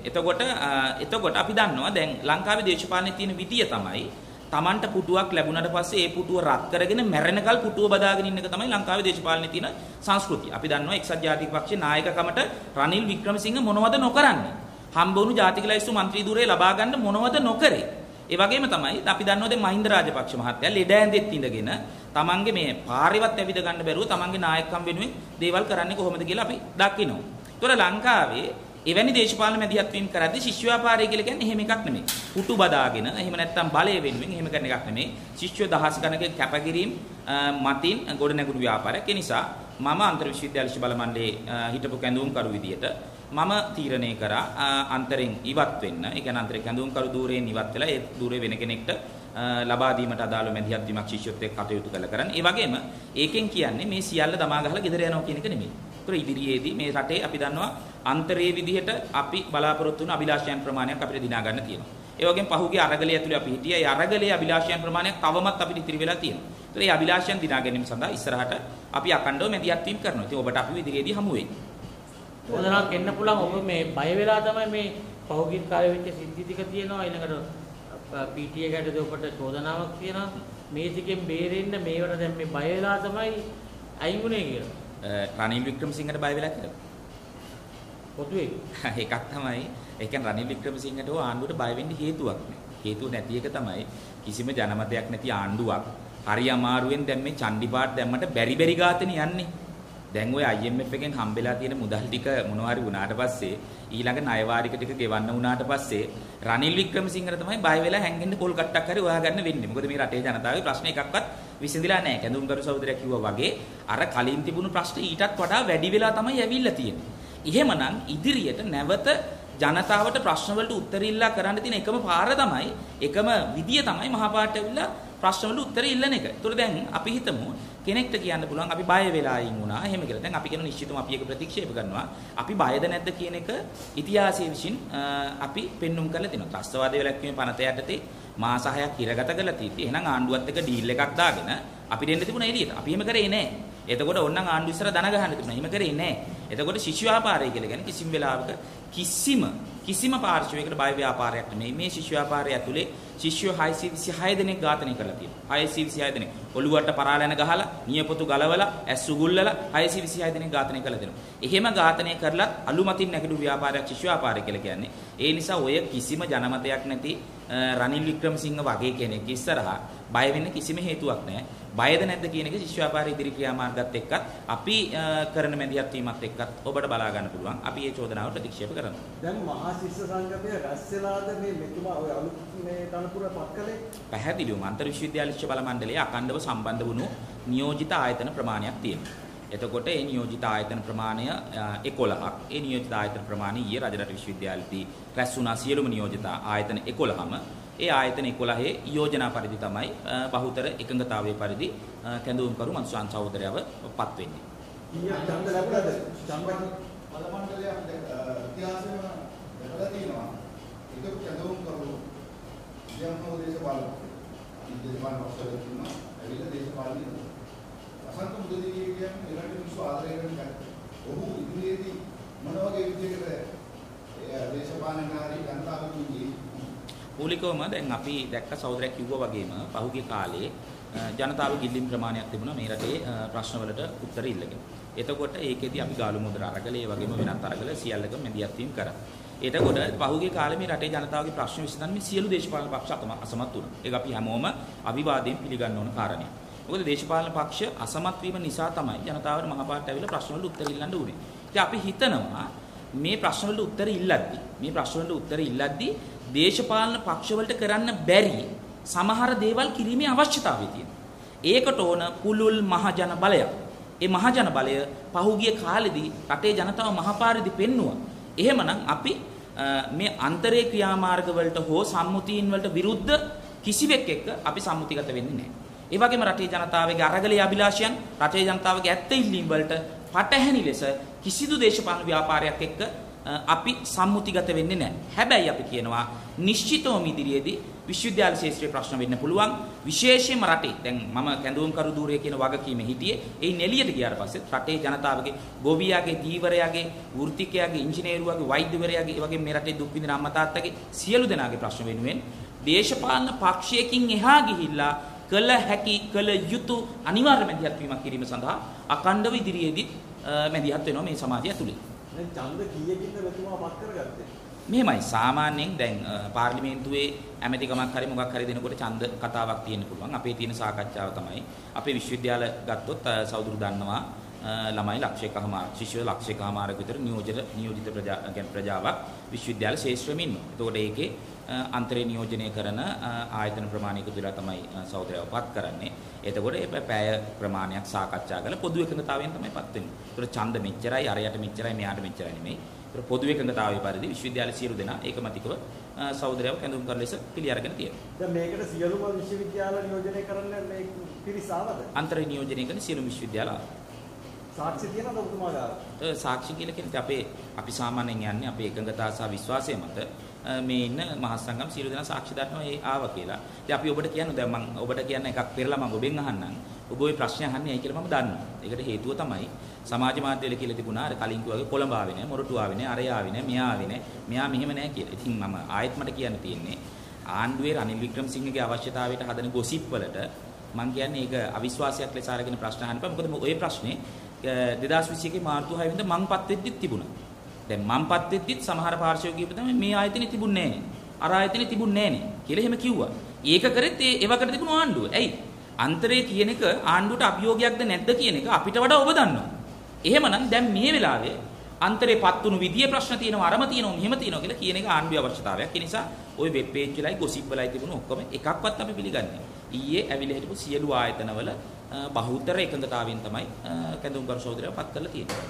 එතකොට අපි දන්නවා දැන් ලංකාවේ දේශපාලනයේ තියෙන විදිය තමයි තමන්ට පුටුවක් ලැබුණාට පස්සේ ඒ පුටුව රත් කරගෙන මැරෙනකල් පුටුව බදාගෙන ඉන්න එක තමයි ලංකාවේ දේශපාලනයේ තියෙන සංස්කෘතිය. අපි දන්නවා එක්සත් ජාතික පක්ෂයේ නායකකමට රනිල් වික්‍රමසිංහ මොනවද නොකරන්නේ? හම්බවුණු ජාතික ලයිස්තු മന്ത്രി ධුරය ලබා ගන්න මොනවද නොකරේ? ඒ වගේම තමයි අපි දන්නවා දැන් මහින්ද රාජපක්ෂ මහත්තයා ලෙඩ ඇඳෙත් ඉඳගෙන තමන්ගේ මේ පාරේවත් ඇවිද ගන්න බැරුව තමන්ගේ නායකකම් වෙනුවෙන් දේවල් කරන්නේ කොහොමද කියලා අපි දකිනවා. ඒතොර ලංකාවේ එවැනි දේශපාලන මැදිහත් වීම කරද්දී ශිෂ්‍ය ව්‍යාපාරය කියලා කියන්නේ එහෙම එකක් නෙමෙයි. පුටු බදාගෙන එහෙම නැත්නම් බලය වෙනුවෙන් එහෙම කරන එකක් නෙමෙයි. ශිෂ්‍ය දහස් ගණනක කැපකිරීම මතින් ගොඩනැගුණු ව්‍යාපාරයක්. ඒ නිසා මම අන්තර් විශ්වවිද්‍යාල ශිෂ්‍ය බල මණ්ඩලයේ හිටපු කැඳවුම්කරු විදියට මම තීරණය කරා අන්තරෙන් ඉවත් වෙන්න. ඒ කියන්නේ අන්තරේ කැඳවුම්කරු ධූරයෙන් ඉවත් වෙලා ඒ ධූරය වෙන කෙනෙක්ට ලබා දීමට අදාළ මැදිහත් වීමක් ශිෂ්‍යත්වයට කටයුතු කළ කරන්නේ. ඒ වගේම ඒකෙන් කියන්නේ මේ සියල්ල දමා ගහලා ගෙදර යනවා කියන එක නෙමෙයි. ඒතර ඉදිරියේදී මේ රටේ අපි දන්නවා අන්තරයේ විදිහට අපි බලාපොරොත්තු වුණු අභිලාෂයන් ප්‍රමාණයක් අපිට දිනා ගන්න තියෙනවා. ඒ වගේම පහුගිය අරගලයේ ඇතුලේ අපි හිටියා. ඒ අරගලයේ අභිලාෂයන් ප්‍රමාණයක් තවමත් අපිට ඉතිරි වෙලා තියෙනවා. ඒතර මේ අභිලාෂයන් දිනා ගැනීම සඳහා ඉස්සරහට අපි අකණ්ඩව මැදිහත් වීම කරනවා. ඉතින් ඔබට අපි ඉදිරියේදී හමු වෙයි. චෝදනාවක් එන්න පුළුවන්. ඔබ මේ බය වෙලා තමයි මේ පහුගිය කාලේ වෙච්ච සිද්ධි ටික තියෙනවා. ඊළඟට PTA ගැටද ඔබට චෝදනාවක් තියෙනවා. මේ ටිකෙන් බේරෙන්න මේවට දැන් මේ බය වෙලා තමයි අයින් වුණේ කියලා. රනිල් වික්‍රමසිංහට බය වෙලා කියලා. පොදුවේ එකක් තමයි ඒ කියන්නේ රනිල් වික්‍රමසිංහට ආණ්ඩුවට බය වෙන්න හේතුවක් නෑ. හේතුව නැති එක තමයි කිසිම ජනමතයක් නැති ආණ්ඩුවක් හරි අමාරුවෙන් දැන් මේ චණ්ඩිපාට දැම්මට බැරි ගාතනේ යන්නේ. දැන් ওই IMF එකෙන් හම්බෙලා තියෙන මුදල් ටික මොනවා හරි වුණාට පස්සේ ඊළඟ ණය වාරික ටික ගෙවන්න වුණාට පස්සේ රනිල් වික්‍රමසිංහට තමයි බය වෙලා හැංගෙන්න පොල් කට්ටක් හරි හොයාගන්න වෙන්නේ. මොකද මේ රටේ ජනතාවගේ ප්‍රශ්න එකක්වත් විසඳිලා නැහැ. කැඳුම්කරු සහෝදරයා කිව්වා වගේ අර කලින් තිබුණු ප්‍රශ්න ඊටත් වඩා වැඩි වෙලා තමයි ඇවිල්ලා තියෙන්නේ. එහෙමනම් ඉදිරියට නැවත ජනතාවට ප්‍රශ්න වලට උත්තර ඉල්ලා කරන්න තියෙන එකම පාර තමයි එකම විදිය තමයි මහා පාට ඇවිල්ලා ප්‍රශ්න වලට උත්තර ඉල්ලන එක. ඒතර දැන් අපි හිතමු කෙනෙක්ට කියන්න පුළුවන් අපි බය වෙලා අයින් වුණා එහෙම කියලා. දැන් අපි කියන නිශ්චිතව අපි ඒක ප්‍රතික්ෂේප කරනවා. අපි බයද නැද්ද කියන එක ඉතිහාසයේ විසින් අපි පෙන්눔 කරලා තිනවා. ත්‍රස්තවාදී වැළැක්වීමේ පනත යටතේ මාස 6ක් හිරගත කරලා තියෙද්දි එහෙනම් ආණ්ඩුවත් එක්ක ඩීල් එකක් දාගෙන අපි දෙන්න තිබුණා එළියට. අපි එහෙම කරේ නැහැ. එතකොට ඕනනම් ආණ්ඩු ඉස්සර දන ගහන්න තිබුණා. එහෙම කරේ නැහැ. එතකොට ශිෂ්‍ය ව්‍යාපාරය කියලා කියන්නේ කිසිම වෙලාවක කිසිම පාර්ශවයකට බය ව්‍යාපාරයක් නෙමෙයි. මේ ශිෂ්‍ය ව්‍යාපාරය ඇතුලේ ශිෂ්‍යෝ 626 දෙනෙක් ඝාතනය කරලා තියෙනවා. 626 දෙනෙක්. ඔළුවට පරාලැන ගහලා, නියපොතු ගලවලා, ඇස් උගුල්ලලා 626 දෙනෙක් ඝාතනය කරලා තියෙනවා. එහෙම ඝාතනය කරලත් අලුමතින් නැගිටු ව්‍යාපාරයක් ශිෂ්‍ය ව්‍යාපාරය කියලා කියන්නේ. ඒ නිසා ඔය කිසිම ජනමතයක් නැති රනිල් වික්‍රමසිංහ වගේ කෙනෙක් ඉස්සරහා බය වෙන්න කිසිම හේතුවක් නැහැ. බයද නැද්ද කියන එක ශිෂ්‍ය ව්‍යාපාර ඉදිරි ක්‍රියාමාර්ගات එක්කත් අපි කරන මැදිහත් වීමත් එක්කත් ඔබට බලා ගන්න පුළුවන්. අපි මේ චෝදනාව ප්‍රතික්ෂේප කරනවා. දැන් මහා ශිෂ්‍ය සංගමයේ රැස් වෙලාද මේ මෙතුමා ඔය අලුත් මේ තනතුර පත් කළේ? පැහැදිලිවම අන්තර් විශ්වවිද්‍යාල ශිෂ්‍ය බල මණ්ඩලයේ අඛණ්ඩව සම්බන්ධ වුණු නියෝජිත ආයතන ප්‍රමාණයක් තියෙනවා. එතකොට මේ නියෝජිත ආයතන ප්‍රමාණය 11ක්. ඒ නියෝජිත ආයතන ප්‍රමාණය ඊයේ රජරට විශ්වවිද්‍යාලයේදී රැස් වුණා සියලුම නියෝජිත ආයතන 11ම. ඒ ආයතන 11 යෝජනා පරිදි තමයි බහුතර එකඟතාවයේ පරිදි කැඳවුම්කරු මන්සුන් සහෝදරයව පත් වෙන්නේ. ඊයේ ඡන්ද ලැබුණාද? ඡන්ද බල මණ්ඩලයක් ඉතිහාසෙම දැකලා තියෙනවා. ඒක කැඳවුම්කරු ජනතාව දේශපාලන ඉන්දියානු පක්ෂවල තියෙනවා. ඇවිල්ලා දේශපාලන අසන්ත මුදලිගේ කියන්නේ එරට මිනිස්සු ආදරය කරන කෙනෙක්. ඔහු ඉදිරියේදී මොන වගේ විදියකට දේශපාලනකාරී ජනතාවගේ මූලිකවම දැන් අපි දැක්ක සහෝදරයා කිව්වා වගේම පහුගිය කාලේ ජනතාව ගිල්ලිම් ප්‍රමාණයක් තිබුණා මේ රටේ ප්‍රශ්න වලට උත්තර ඉල්ලගෙන. එතකොට ඒකෙදී අපි ගාලු මුද්‍ර අරගල ඒ වගේම වෙනත් අරගල සියල්ලකම මැදිහත් වීම කරා. එතකොට පහුගිය කාලේ මේ රටේ ජනතාවගේ ප්‍රශ්න විසඳන්න මේ සියලු දේශපාලන පක්ෂ අසමත් වුණා. ඒක අපි හැමෝම අවිවාදයෙන් පිළිගන්න ඕන කාරණයක්. මොකද දේශපාලන පක්ෂ අසමත් වීම නිසා තමයි ජනතාවට මහපාරට ඇවිල්ලා ප්‍රශ්න වලට උත්තර ඉල්ලන්න උනේ. ඉතින් අපි හිතනවා මේ ප්‍රශ්න වලට උත්තර ඉල්ලද්දී දේශපාලන පක්ෂවලට කරන්න බැරි සමහර දේවල් කිරීමේ අවශ්‍යතාවය තියෙනවා. ඒකට ඕන පුළුල් මහජන බලයක්. ඒ මහජන බලය පහුගිය කාලෙදී රටේ ජනතාව මහපාරේදී පෙන්නුවා. එහෙමනම් අපි මේ අන්තරේ ක්‍රියාමාර්ග වලට හෝ සම්මුතීන් වලට විරුද්ධ කිසිවෙක් එක්ක අපි සම්මුතිගත වෙන්නේ නැහැ. ඒ වගේම රටේ ජනතාවගේ අරගලයේ අභිලාෂයන්, රටේ ජනතාවගේ ඇත්ත ඉල්ලීම් වලට පටහැනි ලෙස කිසිදු දේශපාලන ව්‍යාපාරයක් එක්ක අපි සම්මුතිගත වෙන්නේ නැහැ. හැබැයි අපි කියනවා නිශ්චිතවම ඉදිරියේදී විශ්වවිද්‍යාල ශාස්ත්‍රීය ප්‍රශ්න වෙන්න පුළුවන්. විශේෂයෙන්ම රටේ දැන් මම කැඳවුම්කරු ධූරය කියන වගකීමේ හිටියේ. ඒ එළියට ගියාට පස්සේ රටේ ජනතාවගේ ගොවියාගේ, දීවරයාගේ, වෘත්තිකයාගේ, ඉංජිනේරුවාගේ, වෛද්‍යවරයාගේ, ඒ වගේම මේ රටේ දුක් විඳින අම්මා තාත්තගේ සියලු දෙනාගේ ප්‍රශ්න වෙනුවෙන් දේශපාලන පක්ෂයකින් එහා ගිහිල්ලා කළ හැකි කළ යුතු අනිවාර්ය මැදිහත් වීමක් කිරීම සඳහා අඛණ්ඩව ඉදිරියේදී මැදිහත් වෙනවා මේ සමාජය ඇතුළේ. දැන් ඡන්ද කීයකින්ද මෙතුමා පත් කරගත්තේ? මෙහෙමයි සාමාන්‍යයෙන් දැන් පාර්ලිමේන්තුවේ ඇමතිකමක් හරි මොකක් හරි දෙනකොට ඡන්ද කතාවක් තියෙන්න පුළුවන්. අපේ තියෙන සාකච්ඡාව තමයි අපේ විශ්වවිද්‍යාල ගත්තොත් සෞදුරු දන්නවා ළමයි ලක්ෂයකමාර ශිෂ්‍යයෝ ලක්ෂයකමාරක විතර නියෝජිත ප්‍රජාවක් විශ්වවිද්‍යාල ශාස්ත්‍රෙම ඉන්නවා. එතකොට ඒකේ අන්තරේ නියෝජනය කරන ආයතන ප්‍රමාණයක තුලා තමයි සහෝදරයව පත් කරන්නේ. එතකොට ඒ පැය ප්‍රමාණයක් සාකච්ඡා කරලා පොදු එකඟතාවයෙන් තමයි පත් වෙන්නේ. ඒතකොට ඡන්ද මෙච්චරයි, අරයට මෙච්චරයි, මෙයාට මෙච්චරයි නෙමෙයි. ඒතකොට පොදු එකඟතාවයේ පරිදි විශ්වවිද්‍යාල සියලු දෙනා ඒකමතිකව සහෝදරයව කැඳවුම් කරන ලෙස පිළි අරගෙන තියෙනවා. දැන් මේකට සියලුම විශ්වවිද්‍යාල නියෝජනය කරන්න මේ පිරිස ආවද? අන්තරේ නියෝජනය කරන සියලු විශ්වවිද්‍යාල සාක්ෂි තියෙනවද ඔබතුමා ගාව? සාක්ෂි කියලා කියන්නේ අපි සාමාන්‍යයෙන් යන්නේ අපේ එකඟතාව සහ විශ්වාසය මත මේ ඉන්න මහත් සංගම් සියලු දෙනා සාක්ෂි දක්වනවා ඒ ආවා කියලා. ඉතින් අපි ඔබට කියන්නේ දැන් මම ඔබට කියන එකක් පෙරලා මම ඔබෙන් අහන්නම්. ඔබ ওই ප්‍රශ්නේ අහන්නේ ඇයි කියලා මම දන්නවා. ඒකට හේතුව තමයි සමාජ මාධ්‍යවල කියලා තිබුණා අර කලින් කිව්වාගේ කොළඹ ආවේ නැහැ, මොරටු ආවේ නැහැ, අරය ආවේ නැහැ, මෙයා ආවේ නැහැ, මෙයා මෙහෙම නැහැ කියලා. ඉතින් මම ආයෙත් මට කියන්න තියෙන්නේ ආණ්ඩුවේ රනිල් වික්‍රමසිංහගේ අවශ්‍යතාවයට හදන ගොසිප් වලට මම කියන්නේ ඒක අවිශ්වාසයක් ලෙස අරගෙන ප්‍රශ්න අහන්න බෑ. මොකද ඔය ප්‍රශ්නේ 2021 මාර්තු 6 වෙනිදා මංපත් වෙද්දිත් තිබුණා. දැන් මංපත් වෙද්දිත් සමහර පාර්ශවය කියපු තමයි මේ ආයතනෙ තිබුණේ නැහැ. අර ආයතනෙ තිබුණේ නැහැ නේ කියලා එහෙම කිව්වා. ඒක කරෙත් ඒවකට තිබුණු ආණ්ඩුව. ඇයි? අන්තරේ කියන එක ආණ්ඩුවට අභියෝගයක්ද නැද්ද කියන එක අපිට වඩා ඔබ දන්නවා. එහෙමනම් දැන් මේ වෙලාවේ අන්තරේ පත්තුණු විදියේ ප්‍රශ්න තියෙනවා අරම තියෙනවා මෙහෙම තියෙනවා කියලා කියන එක ආණ්ඩුවේ අවශ්‍යතාවයක්. ඒ නිසා ওই වෙබ් පේජ් වලයි ගොසිප් වලයි තිබුණු ඔක්කොම එකක්වත් අපි පිළිගන්නේ. ඊයේ ඇවිල්ලා හිටපු සියලු ආයතනවල බහුතර එකඟතාවයෙන් තමයි කැඳවුම්කරු සහෝදරයව පත් කරලා තියෙන්නේ.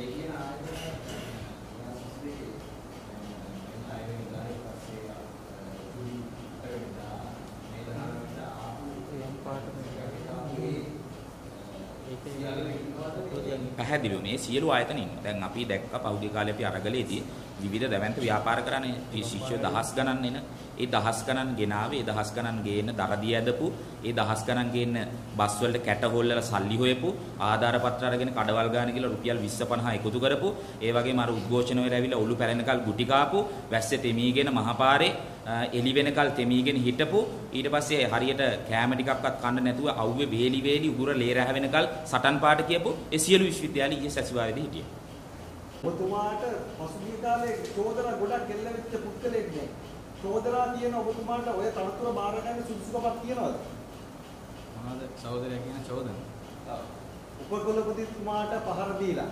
පැහැදිලිව මේ සියලු ආයතන ඉන්නවා. දැන් අපි දැක්ක පහුගිය කාලේ අපි අරගලේදී විවිධ දැවැන්ත ව්‍යාපාර කරන්නේ ශිෂ්‍ය දහස් ගණන් එන ඒ දහස් ගණන් ගෙනාවේ ඒ දහස් ගණන් ගේන දරදී ඇදපු ඒ දහස් ගණන් ගේන බස් වලට කැට හොල්ලලා සල්ලි හොයපු ආධාර පත්‍ර අරගෙන කඩවල් ගාන කියලා රුපියල් 20 50 එකතු කරපු ඒ වගේම අර උද්ඝෝෂණ වල ඇවිල්ලා ඔලු පැලෙනකල් ගුටි කාපු වැස්සේ තෙමීගෙන මහපාරේ එලි වෙනකල් තෙමීගෙන හිටපු ඊට පස්සේ හරියට කැම ටිකක්වත් කන්න නැතුව අවුවේ වේලි උගුර ලේ රැහ වෙනකල් සටන් පාට කියපු ඒ සියලු විශ්වවිද්‍යාල ඊයේ සැසිවාරයේදී හිටියා. ඔබතුමාට පසුගිය කාලේ චෝදනා ගොඩක් එල්ලෙච්ච පුද්ගලෙක් නේ. චෝදනා තියෙන ඔබතුමාට ඔය තනතුර බාර ගන්න සුදුසුකමක් තියනවද? මොනවද සහෝදරයා කියන චෝදනා? උපකුලපතිතුමාට පහර දීලා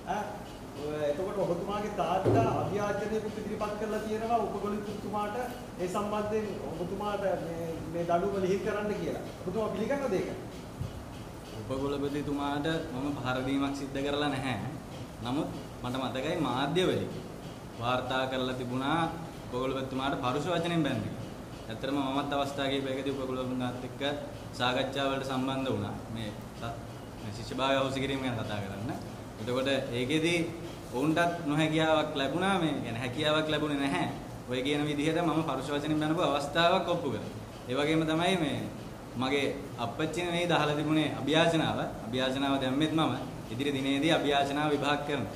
එතකොට ඔබතුමාගේ තාත්තා අභියාචනයකට ඉදිරිපත් කරලා තියෙනවා උපකුලපතිතුමාට ඒ සම්බන්ධයෙන් ඔබතුමාට මේ දඬුවම ලිහිල් කරන්න කියලා. ඔබතුමා පිළිගන්නද ඒක? උපකුලපතිතුමාට මම පහර දීමක් සිද්ධ කරලා නැහැ. නමුත් මට මතකයි මාධ්‍යවලින් වාර්තා කරලා තිබුණා උපකුලපතිතුමාට පරුෂ වචනෙන් බැන්නේ. ඇත්තටම මමත් අවස්ථා කිහිපයකදී උපකුලපතිතුමාත් එක්ක සාකච්ඡා වලට සම්බන්ධ වුණා. මේ ශිෂ්‍යභාවය අවශ්‍ය කිරීම ගැන කතා කරන්න. එතකොට ඒකෙදී වුන්ටත් නොහැකියාවක් ලැබුණා මේ يعني හැකියාවක් ලැබුණේ නැහැ. ඔය කියන විදිහට මම පරුෂ වචනෙන් බැනපු අවස්ථාවක් ඔප්පු කරා. ඒ වගේම තමයි මේ මගේ අපච්චින මේ දහලා තිබුණේ අභියාචනාව දැම්මෙත් මම ඉදිරි දිනේදී අභියාචනාව විභාග කරනවා.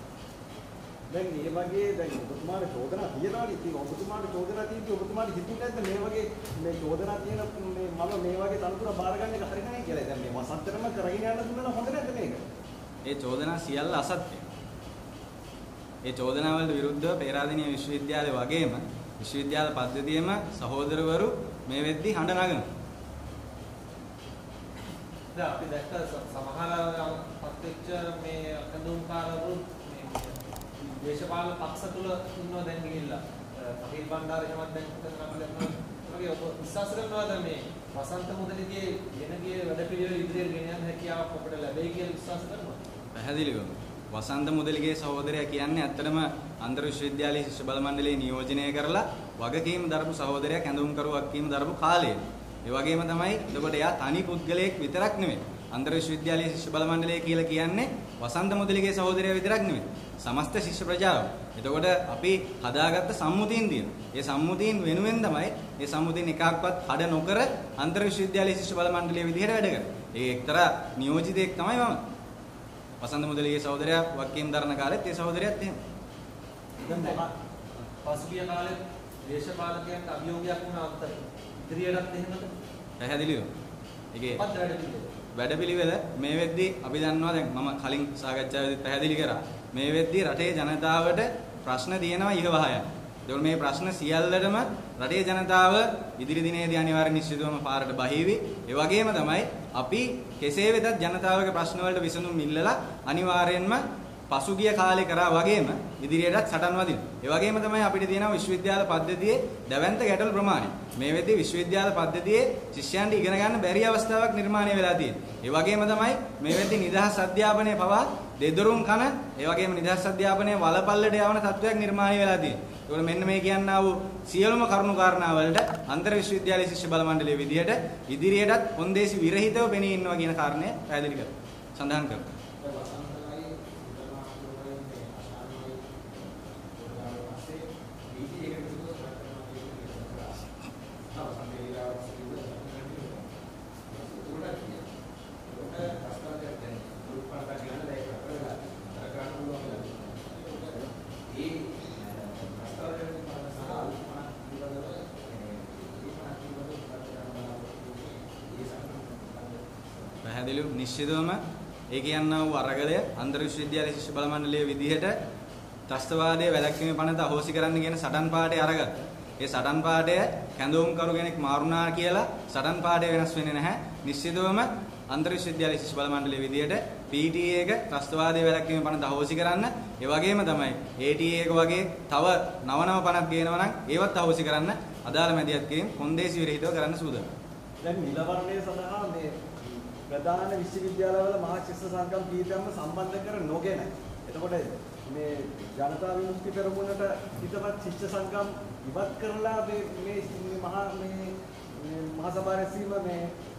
දැන් මේ වගේ දැන් ඔබතුමාට චෝදනා තියනවාද? ඉතින් ඔබතුමාට චෝදනා තියෙද්දි ඔබතුමාට හිතුනේ නැද්ද මේ වගේ මේ චෝදනා තියෙන මේ මම මේ වගේ තනතුර බාර ගන්න එක හරි නැහැ කියලා. දැන් මේ වසන්තරම කරගෙන යන්න දුන්නා නම් හොඳ නැද්ද මේක? ඒ චෝදනා සියල්ල අසත්‍යයි. ඒ චෝදනා වලට විරුද්ධව පේරාදෙණිය විශ්වවිද්‍යාලය වගේම විශ්වවිද්‍යාල පද්ධතියේම සහෝදරවරු මේ වෙද්දී හඬ නගනවා. දැන් අපි දැක්ක සමහර පත්‍ච්ච මේ කඳුම්කාරවරු දේශපාලන පක්ෂ තුල ඉන්නවා දැන් ගිහිල්ලා කපිල් බණ්ඩාර එහෙමත් දැන් අපි දැක්කම වගේ ඔබ විශ්වාස කරනවාද මේ වසන්ත මුදලිගේ වෙනගේ වැඩපිළිවෙල ඉදිරියට ගෙන යන්න හැකියාවක් අපිට ලැබෙයි කියලා විශ්වාස කරනවා? පැහැදිලිවම වසන්ත මුදලිගේ සහෝදරයා කියන්නේ ඇත්තටම අන්තර් විශ්වවිද්‍යාලයේ ශිෂ්‍ය බල මණ්ඩලයේ නියෝජනය කරලා වගකීම් දරපු සහෝදරයා කැඳවුම්කරුවක් වීම දරපු කාලයේ. ඒ වගේම තමයි එතකොට එයා තනි පුද්ගලයෙක් විතරක් නෙමෙයි. අන්තර් විශ්වවිද්‍යාලයේ ශිෂ්‍ය බල මණ්ඩලය කියලා කියන්නේ වසන්ත මුදලිගේ සහෝදරයා විතරක් නෙමෙයි. සමස්ත ශිෂ්‍ය ප්‍රජාව. එතකොට අපි හදාගත්ත සම්මුතීන් තියෙනවා. ඒ සම්මුතීන් වෙනුවෙන් තමයි මේ සම්මුතීන් එකක්වත් හඩ නොකර අන්තර් විශ්වවිද්‍යාලයේ ශිෂ්‍ය බල මණ්ඩලයේ විදිහට වැඩ කරන්නේ. ඒ එක්තරා නියෝජිතයෙක් තමයි මම. වසන්ත මුදලිගේ සහෝදරයා වගකීම් දරන කාලෙත් ඒ සහෝදරයාත් එහෙම. දැන් පසුගිය කාලේ දේශපාලකයන්ට අභියෝගයක් වුණා අතර ඉදිරියටත් එහෙමද? පැහැදිලිව. ඒකේ මොකක්ද වැඩපිළිවෙල? වැඩපිළිවෙල මේ වෙද්දී අපි දන්නවා දැන් මම කලින් සාකච්ඡාවේදී පැහැදිලි කරා මේ වෙද්දී රටේ ජනතාවට ප්‍රශ්න තියෙනවා ඉහවහයන්. ඒකෝ මේ ප්‍රශ්න සියල්ලටම රටේ ජනතාව ඉදිරි දිනේදී අනිවාර්ය නිශ්චිතවම පාරට බහිවි. ඒ වගේම තමයි අපි කෙසේ වෙතත් ජනතාවගේ ප්‍රශ්න වලට විසඳුම් ඉල්ලලා අනිවාර්යෙන්ම පසුගිය කාලේ කරා වගේම ඉදිරියටත් සටන් වදින. ඒ වගේම තමයි අපිට තියෙනවා විශ්වවිද්‍යාල පද්ධතියේ දැවැන්ත ගැටලු ප්‍රමාණය. මේ වෙද්දී විශ්වවිද්‍යාල පද්ධතියේ ශිෂ්‍යයන්ට ඉගෙන ගන්න බැරි අවස්ථාවක් නිර්මාණය වෙලා තියෙනවා. ඒ වගේම තමයි මේ වෙද්දී නිදහස් අධ්‍යාපනය පවා දෙදරුම් කන ඒ වගේම නිදහස් අධ්‍යාපනය වලපල්ලට යවන තත්ත්වයක් නිර්මාණය වෙලා තියෙනවා. ඒකෝල මෙන්න මේ කියන්නා වූ සියලුම කරුණු කාරණා වලට අන්තර් විශ්වවිද්‍යාලයේ ශිෂ්‍ය බල මණ්ඩලයේ විදිහට ඉදිරියටත් කොන්දේසි විරහිතව පෙනී ඉන්නවා කියන කාරණය පැහැදිලි කරලා සඳහන් කරනවා. පැහැදිලිව නිශ්චිතවම ඒ කියන්නා වූ අරගලය අන්තර් විශ්වවිද්‍යාල ශිෂ්‍ය බල මණ්ඩලයේ විදිහට ත්‍රස්තවාදයේ වැළැක්වීමේ පනත අහෝසි කරන්න කියන සටන් පාඩේ අරගත්තා. ඒ සටන් පාඩය කැඳවුම්කරු කෙනෙක් මාරුණා කියලා සටන් පාඩය වෙනස් වෙන්නේ නැහැ. නිශ්චිතවම අන්තර් විශ්වවිද්‍යාල ශිෂ්‍ය බල මණ්ඩලයේ විදිහට PTA එක ත්‍රස්තවාදයේ වැළැක්වීමේ පනත අහෝසි කරන්න, ඒ වගේම තමයි ATA එක වගේ තව නව පනත් ගේනවා නම් ඒවත් අහෝසි කරන්න අදාළ මැදිහත් කිරීම කොන්දේසි විරහිතව කරන්න සූදානම්. දැන් නිලවරණය සඳහා මේ ප්‍රධාන විශ්වවිද්‍යාලවල මහා ශිෂ්‍ය සංගම් කීපයක්ම සම්බන්ධ කර නොගෙන එතකොට මේ ජනතා විමුක්ති පෙරමුණට හිතවත් ශිෂ්‍ය සංගම් ඉවත් කරලා මේ මහා සභාව රැස්වීම මේ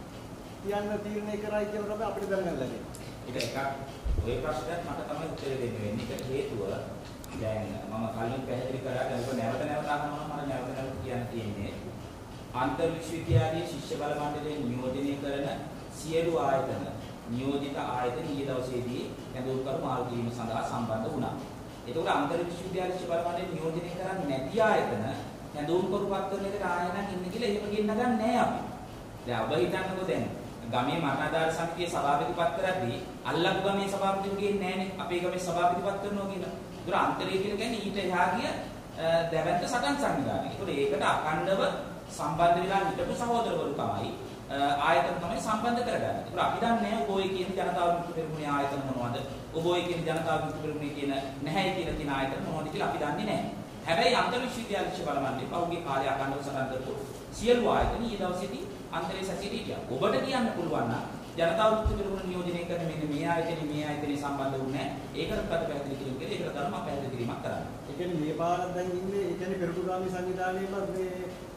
තියන්න තීරණය කරයි කියලා තමයි අපිට දැනගන්න ලැබෙන්නේ. ඒක එකක් ඔය ප්‍රශ්නයක් මට තමයි උත්තර දෙන්න වෙන්නේ. ඒක හේතුව දැන් මම කලින් පැහැදිලි කරා දැන් ඔබ නැවත නැවත අහනවා මම නැවත නැවත කියන්න තියෙන්නේ අන්තර් විශ්වවිද්‍යාලයේ ශිෂ්‍ය බල මණ්ඩලයෙන් නියෝජනය කරන සියලු ආයතන නියෝජිත ආයතන ඊයේ දවසේදී කැඳවුම්කරු මාරු කිරීම සඳහා සම්බන්ධ වුණා. ඒකෝට අන්තර් විශ්වවිද්‍යාල ශිෂ්‍ය බල මණ්ඩලයෙන් නියෝජනය කරන්නේ නැති ආයතන කැඳවුම්කරු පත් කරන එකට ආයෙත් ඉන්න කියලා එහෙම ගෙන්න ගන්න නැහැ අපි. දැන් ඔබ හිතන්නකෝ දැන් ගමේ මරණාධාර සමිතියේ සභාපතිපත් කරද්දී අල්ලපු ගමේ සභාපතිව කියන්නේ නැහනේ. අපේ ගමේ සභාපතිපත් කරනවා කියන. ඒතර අන්තරය කියලා කියන්නේ ඊට එහා ගිය දැවැන්ත සටන් සංවිධානය. ඒතර ඒකට අඛණ්ඩව සම්බන්ධ වෙලා හිටපු සහෝදරවරු තමයි ආයතන තමයි සම්බන්ධ කරගන්නේ. ඒතර අපි දන්නේ ඔබ ඔය කියන ජනතා විමුක්ති පෙරමුණේ ආයතන මොනවද? ඔබ ඔය කියන ජනතා විමුක්ති පෙරමුණේ කියන නැහැ කියලා කියන ආයතන මොනවද කියලා අපි දන්නේ නැහැ. හැබැයි අන්තර් විශ්වවිද්‍යාල ශිෂ්‍ය බල මණ්ඩලයේ පෞද්ගලික කාර්ය අඛණ්ඩව සටන් කරපු සියලු ආයතන ඊයේ දවසේදී අන්තරේ සැසිරී ගියා. ඔබට කියන්න පුළුවන් නම් ජනතා විමුක්ති පෙරමුණ නියෝජනය කරන මෙන්න මේ ආයතනේ සම්බන්ධ වුණේ නැහැ. ඒකට පැහැදිලි කිරීම කළේ. ඒකට ධර්ම පැහැදිලි කිරීමක් කරන්නේ. ඒ කියන්නේ මේ පාරක් දැන් ඉන්නේ ඒ කියන්නේ පෙරටුගාමී සංවිධානයේම මේ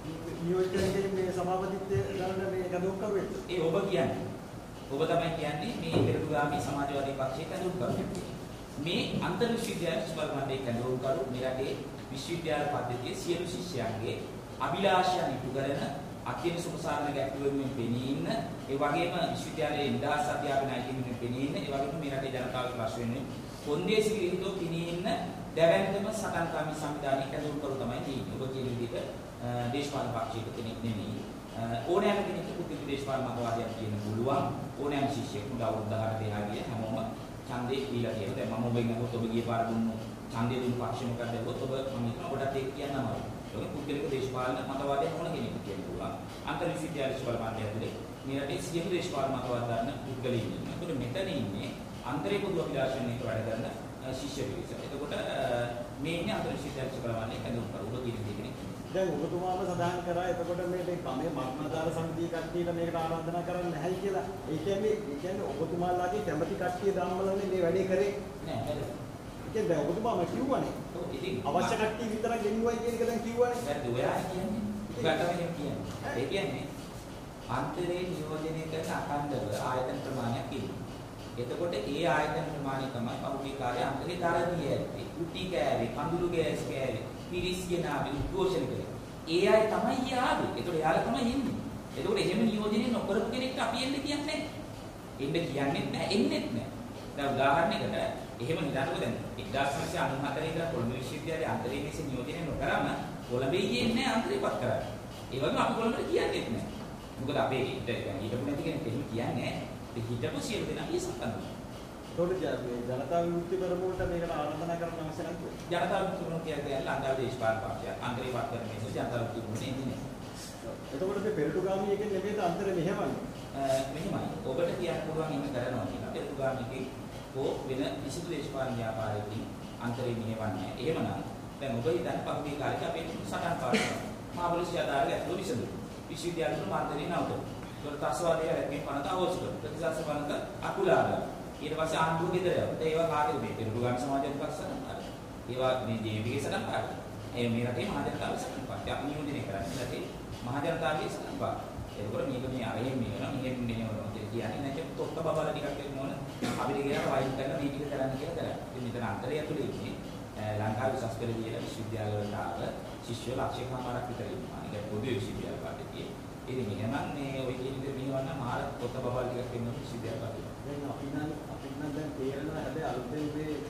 නියෝජනයේ මේ සභාපතිත්වය ගන්න මේ කැඳවුම්කරු වෙන්න. ඒ ඔබ කියන්නේ. ඔබ තමයි කියන්නේ මේ පෙරටුගාමී සමාජවාදී පක්ෂයේ කැඳවුම්කරු. මේ අන්තර් විශ්වවිද්‍යාල ශිෂ්‍ය බල මණ්ඩලයේ කැඳවුම්කරු මෙරටේ විශ්වවිද්‍යාල පද්ධතියේ සියලු ශිෂ්‍යයන්ගේ අභිලාෂයන් ඉටු කරන අත්‍යන්ත සුමසාරණ ගැටලුවෙන් පෙනී ඉන්න ඒ වගේම විශ්වවිද්‍යාලයේ නිදහස් අධ්‍යාපන අයිතිවෙන්න පෙනී ඉන්න ඒ වගේම මේ රටේ ජනතාවගේ ප්‍රශ්න වෙන්නේ කොන්දේසි විරහිතව පෙනී ඉන්න දැවැන්තම සටන්කාමී සංවිධානයේ කැඳවුම්කරු තමයි තියෙන්නේ. ඔබ කියන විදිහට දේශපාලන පක්ෂයක කෙනෙක් නෙමෙයි. ඕනෑම කෙනෙකුට පුදුම දේශපාලන මතවාදයක් කියන්න පුළුවන්. ඕනෑම ශිෂ්‍යයෙකුට අවුරුදු 10කට එහා ගිය හැමෝම ඡන්දේ දීලා තියෙනවා. දැන් මම ඔබෙන් අහුවොත් ඔබ ගිය පාර දුන්නු ඡන්දේ දුන්නු පක්ෂ මොකක්ද කියලා ඔබ මම හිතනවා ඔබටත් ඒක කියන්න අමාරුයි. ඒක පුදුලික දේශපාලන මතවාදයක් ඕන කෙනෙකුට කියන්න පුළුවන්. අන්තර් විශ්වවිද්‍යාල ශිෂ්‍ය බල මණ්ඩලය ඇතුලේ මේ රටේ සියලු දේශපාලන මතවාද ගන්න පුද්ගලයන් ඉන්නවා. ඒකට මෙතන ඉන්නේ අන්තරේ පොදු අභිලාෂණ එක්ක වැඩ කරන ශිෂ්‍ය පිරිස. එතකොට මේ ඉන්නේ අන්තර් විශ්වවිද්‍යාල ශිෂ්‍ය බල මණ්ඩලයේ කැඳවුම්කරු ඔබ කියන කෙනෙක්. දැන් ඔබතුමාම සඳහන් කරා එතකොට මේ කමේ මරණාධාර සමිතිය කට්ටියට මේකට ආරාධනා කරන්න නැහැ කියලා. ඒ කියන්නේ ඔබතුමාලාගේ කැමැති කට්ටිය ධම්මලනේ මේ වැඩේ කරේ නෑ නේද? ඒ කියන්නේ දැන් ඔබතුමාම කිව්වනේ. ඔව් ඉතින් අවශ්‍ය කට්ටිය විතරක් ගෙන්නුවයි කියන එක දැන් කිව්වනේ. වැරදි ඔයා කියන්නේ. ඔයාට මෙහෙම කියන්නේ. ඒ කියන්නේ අන්තරේ නියෝජනය කරන අඛණ්ඩව ආයතන ප්‍රමාණයක් ඉන්නවා. එතකොට ඒ ආයතන ප්‍රමාණය තමයි පෞද්ගලික කාර්ය අන්තරේ තරදී ඇත්තේ. කුටි කෑවේ, කඳුළු ගෑස් කෑවේ, පිරිස් ගෙනාවේ, උද්ඝෝෂණ කළේ. ඒ අය තමයි ආවේ. ඒතකොට එයාලා තමයි එන්නේ. ඒතකොට එහෙම නියෝජනය නොකරපු කෙනෙක්ට අපි එන්න කියන්නේ නැහැ. එන්න කියන්නේත් නැහැ, එන්නෙත් නැහැ. දැන් උදාහරණයකට එහෙම හිතන්නකෝ දැන් 1994 ඉඳලා කොළඹ විශ්වවිද්‍යාලයේ අන්තරේ මේසේ නියෝජනය නොකරම කොළඹේ ඉන්නේ අන්තරේපත් කරන්නේ. ඒ වගේම අපි කොළඹට කියන්නේත් නැහැ. මොකද අපේ හිටපු නැති කෙනෙක් එහෙම කියන්නේ නැහැ. ඒ හිටපු සියලු දෙනා ඊ සම්බන්ධයි. ඒතකොට ජනතා විමුක්ති පෙරමුණට මේකට ආරාධනා කරන්න අවශ්‍ය නැහැ. ජනතා විමුක්ති පෙරමුණ කියන්නේ ලංකාවේ දේශපාලන පක්ෂයක්. අන්තරේපත් කරන නිසා ජනතා විමුක්ති පෙරමුණ එන්නේ නැහැ. එතකොට මේ පෙරටුගාමී එකෙන් නෙමෙයිද අන්තරේ මෙහෙවන්නේ? මෙහෙමයි. ඔබට කියන්න පුළුවන් ඉන්න කරනවා කියලා. පෙරටුගාමීකේ හෝ වෙන කිසිදු දේශපාලන ව්‍යාපාරයකින් අන්තරේ මෙහෙවන්නේ නැහැ. එහෙමනම් දැන් ඔබ හිතන්න පහුගිය කාලේ අපේ සටන් පාඩම මහබලසිය ආධාරය ඇතුළු විසඳුම්. විශ්වවිද්‍යාලවල මාර්ගදර්ශන නවතුන. ඒකට ත්‍රස්තවාදයේ රැකීම පනත අවශ්‍ය කරන. ප්‍රතිසාර පනත අකුලාගා. ඊට පස්සේ ආණ්ඩුව ගෙදර යනවා. ඒවා කාටද මේ පෙරටුගාමී සමාජයක් පක්ෂන කාටද? ඒවා මේ ජීවිතේ සටන් පාඩම. මේ රටේ මහ ජනතාව සටන් පාඩම. අපි නියෝජනය කරන්නේ රටේ මහ ජනතාවගේ සටන් පාඩම. ඒකවල මේක මේ අරගෙන මේ වෙනවා මෙහෙම මෙහෙම කියන්නේ නැත්නම් තොත්ත බබල ටිකක් එන්න ඕන අපිට කියන වයින් කරන මේ ටික කරන්න කියලා කරා. ඉතින් මෙතන අන්තරය ඇතුලේ ඉන්නේ ලංකාවේ උසස් පෙළ විද්‍යාල විශ්වවිද්‍යාල වලට ආව ශිෂ්‍යයෝ ලක්ෂකමාරක් විතර ඉන්නවා. ඒක පොදු විශ්වවිද්‍යාල පාඩකයේ. ඉතින් මෙහෙම මේ ඔය කියන විදිහට මෙහෙවන්න මාර තොත්ත බබල ටිකක් එන්න විශ්වවිද්‍යාල පාඩකයේ. දැන් අපි නම් දැන් තේරෙනවා හැබැයි අලුතෙන්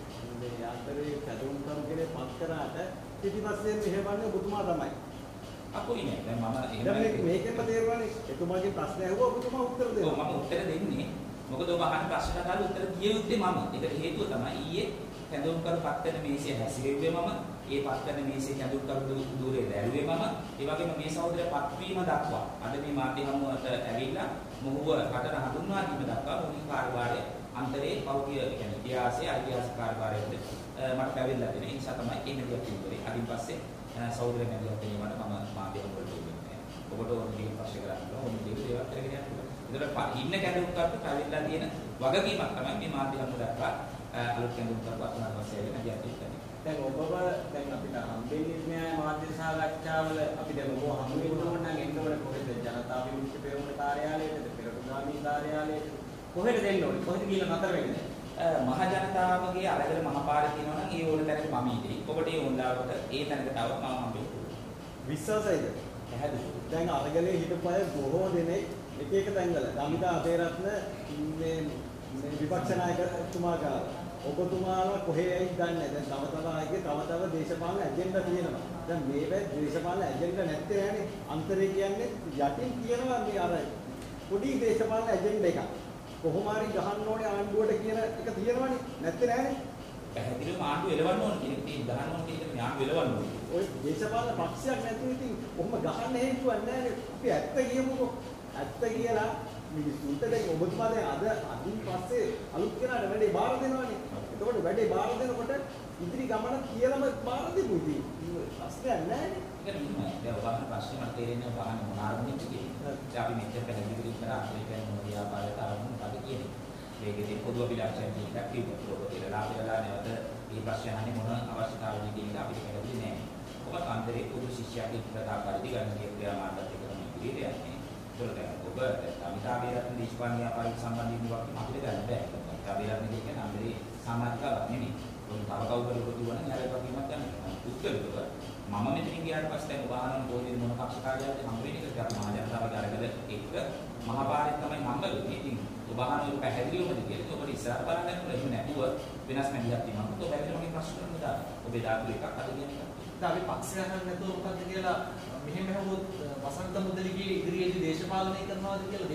මේ අන්තරේ කැදුම් කරු කෙනේ පත් කරාට පිටිපස්සේ මෙහෙවන්නේ ඔබතුමා තමයි. අපුයි නෑ. දැන් මම දැන් මේකෙන්ම තේරුණානේ. එතුමාගේ ප්‍රශ්න ඇහුවා ඔබතුමා උත්තර දෙනවා. ඔව් මම උත්තර දෙන්නේ. මොකද ඔබ අහන ප්‍රශ්නට අදාළ උත්තර දිය යුත්තේ මම. ඒකට හේතුව තමයි ඊයේ කැඳවුම් කරු පත් වෙන මේසය හැසිරෙව්වේ මම. ඒ පත් වෙන මේසේ කැඳවුම් කරු දූරේ දැරුවේ මම. ඒ වගේම මේ සහෝදරය පත්වීම දක්වා අද මේ මාධ්‍ය හමුවට ඇවිල්ලා මොහුව රටට හඳුන්වා දීම දක්වා මොහුගේ කාර්යභාරය අන්තරේ පෞද්ගලික කියන්නේ ඉතිහාසයේ ඓතිහාසික කාර්යභාරයකට මට පැවිදිලා තියෙන. ඒ නිසා තමයි මේ මෙදියක් තිබුණේ. අදින් පස්සේ සහෝදරය මෙදියක් තියෙනවට මම මාධ්‍ය හමුවට දුන්නේ. ඔබට ඕන දෙයක් ප්‍රශ්න කරන්න ඕන දෙයක් දේවල් කරගෙන යන්න. ඒතර ඉන්න කැඳවුම් කරුට පැවිදිලා තියෙන වගකීමක් තමයි මේ මාධ්‍ය හමුව දක්වා අලුත් කැඳවුම් කරු අත්නක් වශයෙන් මෙදියක් තියෙන්නේ. දැන් ඔබව දැන් අපිට හම්බෙන්නේ න්‍යාය මාධ්‍ය සාකච්ඡාවල අපි දැන් ඔබ හමු වෙනකොට නම් එන්න ඕනේ කොහෙද ජනතා විමුක්ති පෙරමුණ කාර්යාලයේද පෙරටුගාමී කාර්යාලයේද කොහෙද දෙන්න ඕනේ කොහෙද කියලා නතර වෙන්නේ මහ ජනතාවගේ අරගල මහපාරේ තියෙනවා නම් ඒ ඕන තැනක මම ඉදී. ඔබට ඒ ඕන්ලාවට ඒ තැනකට ආව මම හම්බෙන්නේ. විශ්වාසයිද? පැහැදිලි. දැන් අරගලේ හිටපු අය බොහෝ දෙනෙක් එක එක තැන්වල ගමිතා අබේරත්න මේ විපක්ෂ නායකතුමා ගාව ඔබතුමාලා කොහේ ඇයිද දන්නේ නැහැ. දැන් තව තව දේශපාලන ඇජෙන්ඩා තියෙනවා. දැන් මේවැ දේශපාලන ඇජෙන්ඩා නැත්තේ නෑනේ. අන්තරේ කියන්නේ යටින් තියෙනවා මේ අර පොඩි දේශපාලන ඇජෙන්ඩා එකක්. කොහොම හරි ගහන්න ඕනේ ආණ්ඩුවට කියන එක තියෙනවනේ. නැත්තේ නෑනේ. පැහැදිලිවම ආණ්ඩුව එලවන්න ඕන කියන එක ගහන්න ඕන කියන එක ආණ්ඩුව එලවන්න ඕන. ඔය දේශපාලන පක්ෂයක් නැතුව ඉතින් කොහොම ගහන්න හේතුවක් නෑනේ. අපි ඇත්ත කියමුකෝ. ඇත්ත කියලා මිනිස්සුන්ට දැන් ඔබතුමා දැන් අදින් පස්සේ අලුත් කෙනාට වැඩේ බාර දෙනවනේ. එතකොට වැඩේ බාර දෙනකොට ඉදිරි ගමන කියලාම බාර දෙමු ඉතින්. ප්‍රශ්නයක් නෑනේ. ඒක නෙමෙයි. දැන් ඔබගේ ප්‍රශ්නේ මට තේරෙන්නේ ඔබ මොනාරුනිට කියන්නේ. දැන් අපි මෙච්චර පැහැදිලි කරලා අපේ කියන්නේ ව්‍යාපාරයට ආවම මොකද කියන්නේ. මේකේ පොදු අභිලාෂයන් ටිකක් තිබුණා. ඔබ කියලා අපිටලා නැවත මේ ප්‍රශ්න අහන්නේ මොන අවශ්‍යතාවයකින් කියන එක අපිට පැහැදිලි නෑ. ඔබ අන්තරේ පොදු ශිෂ්‍යයෙක් ප්‍රදාකාරදී ගන්න ක්‍රියාමාර්ගات එක තමයි පිළිදෙන්නේ. ඒකට ඔබ අමිතාභේ රත්න දේශපාලන ව්‍යාපාරික සම්බන්ධයෙන් වගේ අපිට ගන්න බෑ. අමිතාභේ රත්න කියන්නේ අන්තරේ සමාජිකවක් නෙමෙයි. ඔය තව කවුරුහරි පොදුවන යාර වගේමක් ගන්න. උත්තරක මම මෙතනින් ගියාට පස්සේ දැන් උදාහරණ පොතේ මොන පක්ෂකාරයක්ද හම්බ වෙන්නේ කියලා අපි මහ ජනතාවගේ අරගල එක මහපාරෙන් තමයි හම්බ වෙන්නේ. ඉතින් උදාහරණ පැහැදිලිවමද කියලා ඔබට ඉස්සරහ බලන්න පුළුවන්. එහෙම නැතුව වෙනස් මැදිහත් වීමක්. ඔබ පැහැදිලිවම ප්‍රශ්න කරන්න දාන්න. ඔබේ දාපු එකක් අද කියන එක. දැන් අපි පක්ෂ ගන්න නැතුව මොකද්ද කියලා මෙහෙම හැවොත් වසන්ත මුදලිගේ ඉදිරියේදී දේශපාලනය කරනවාද කියලා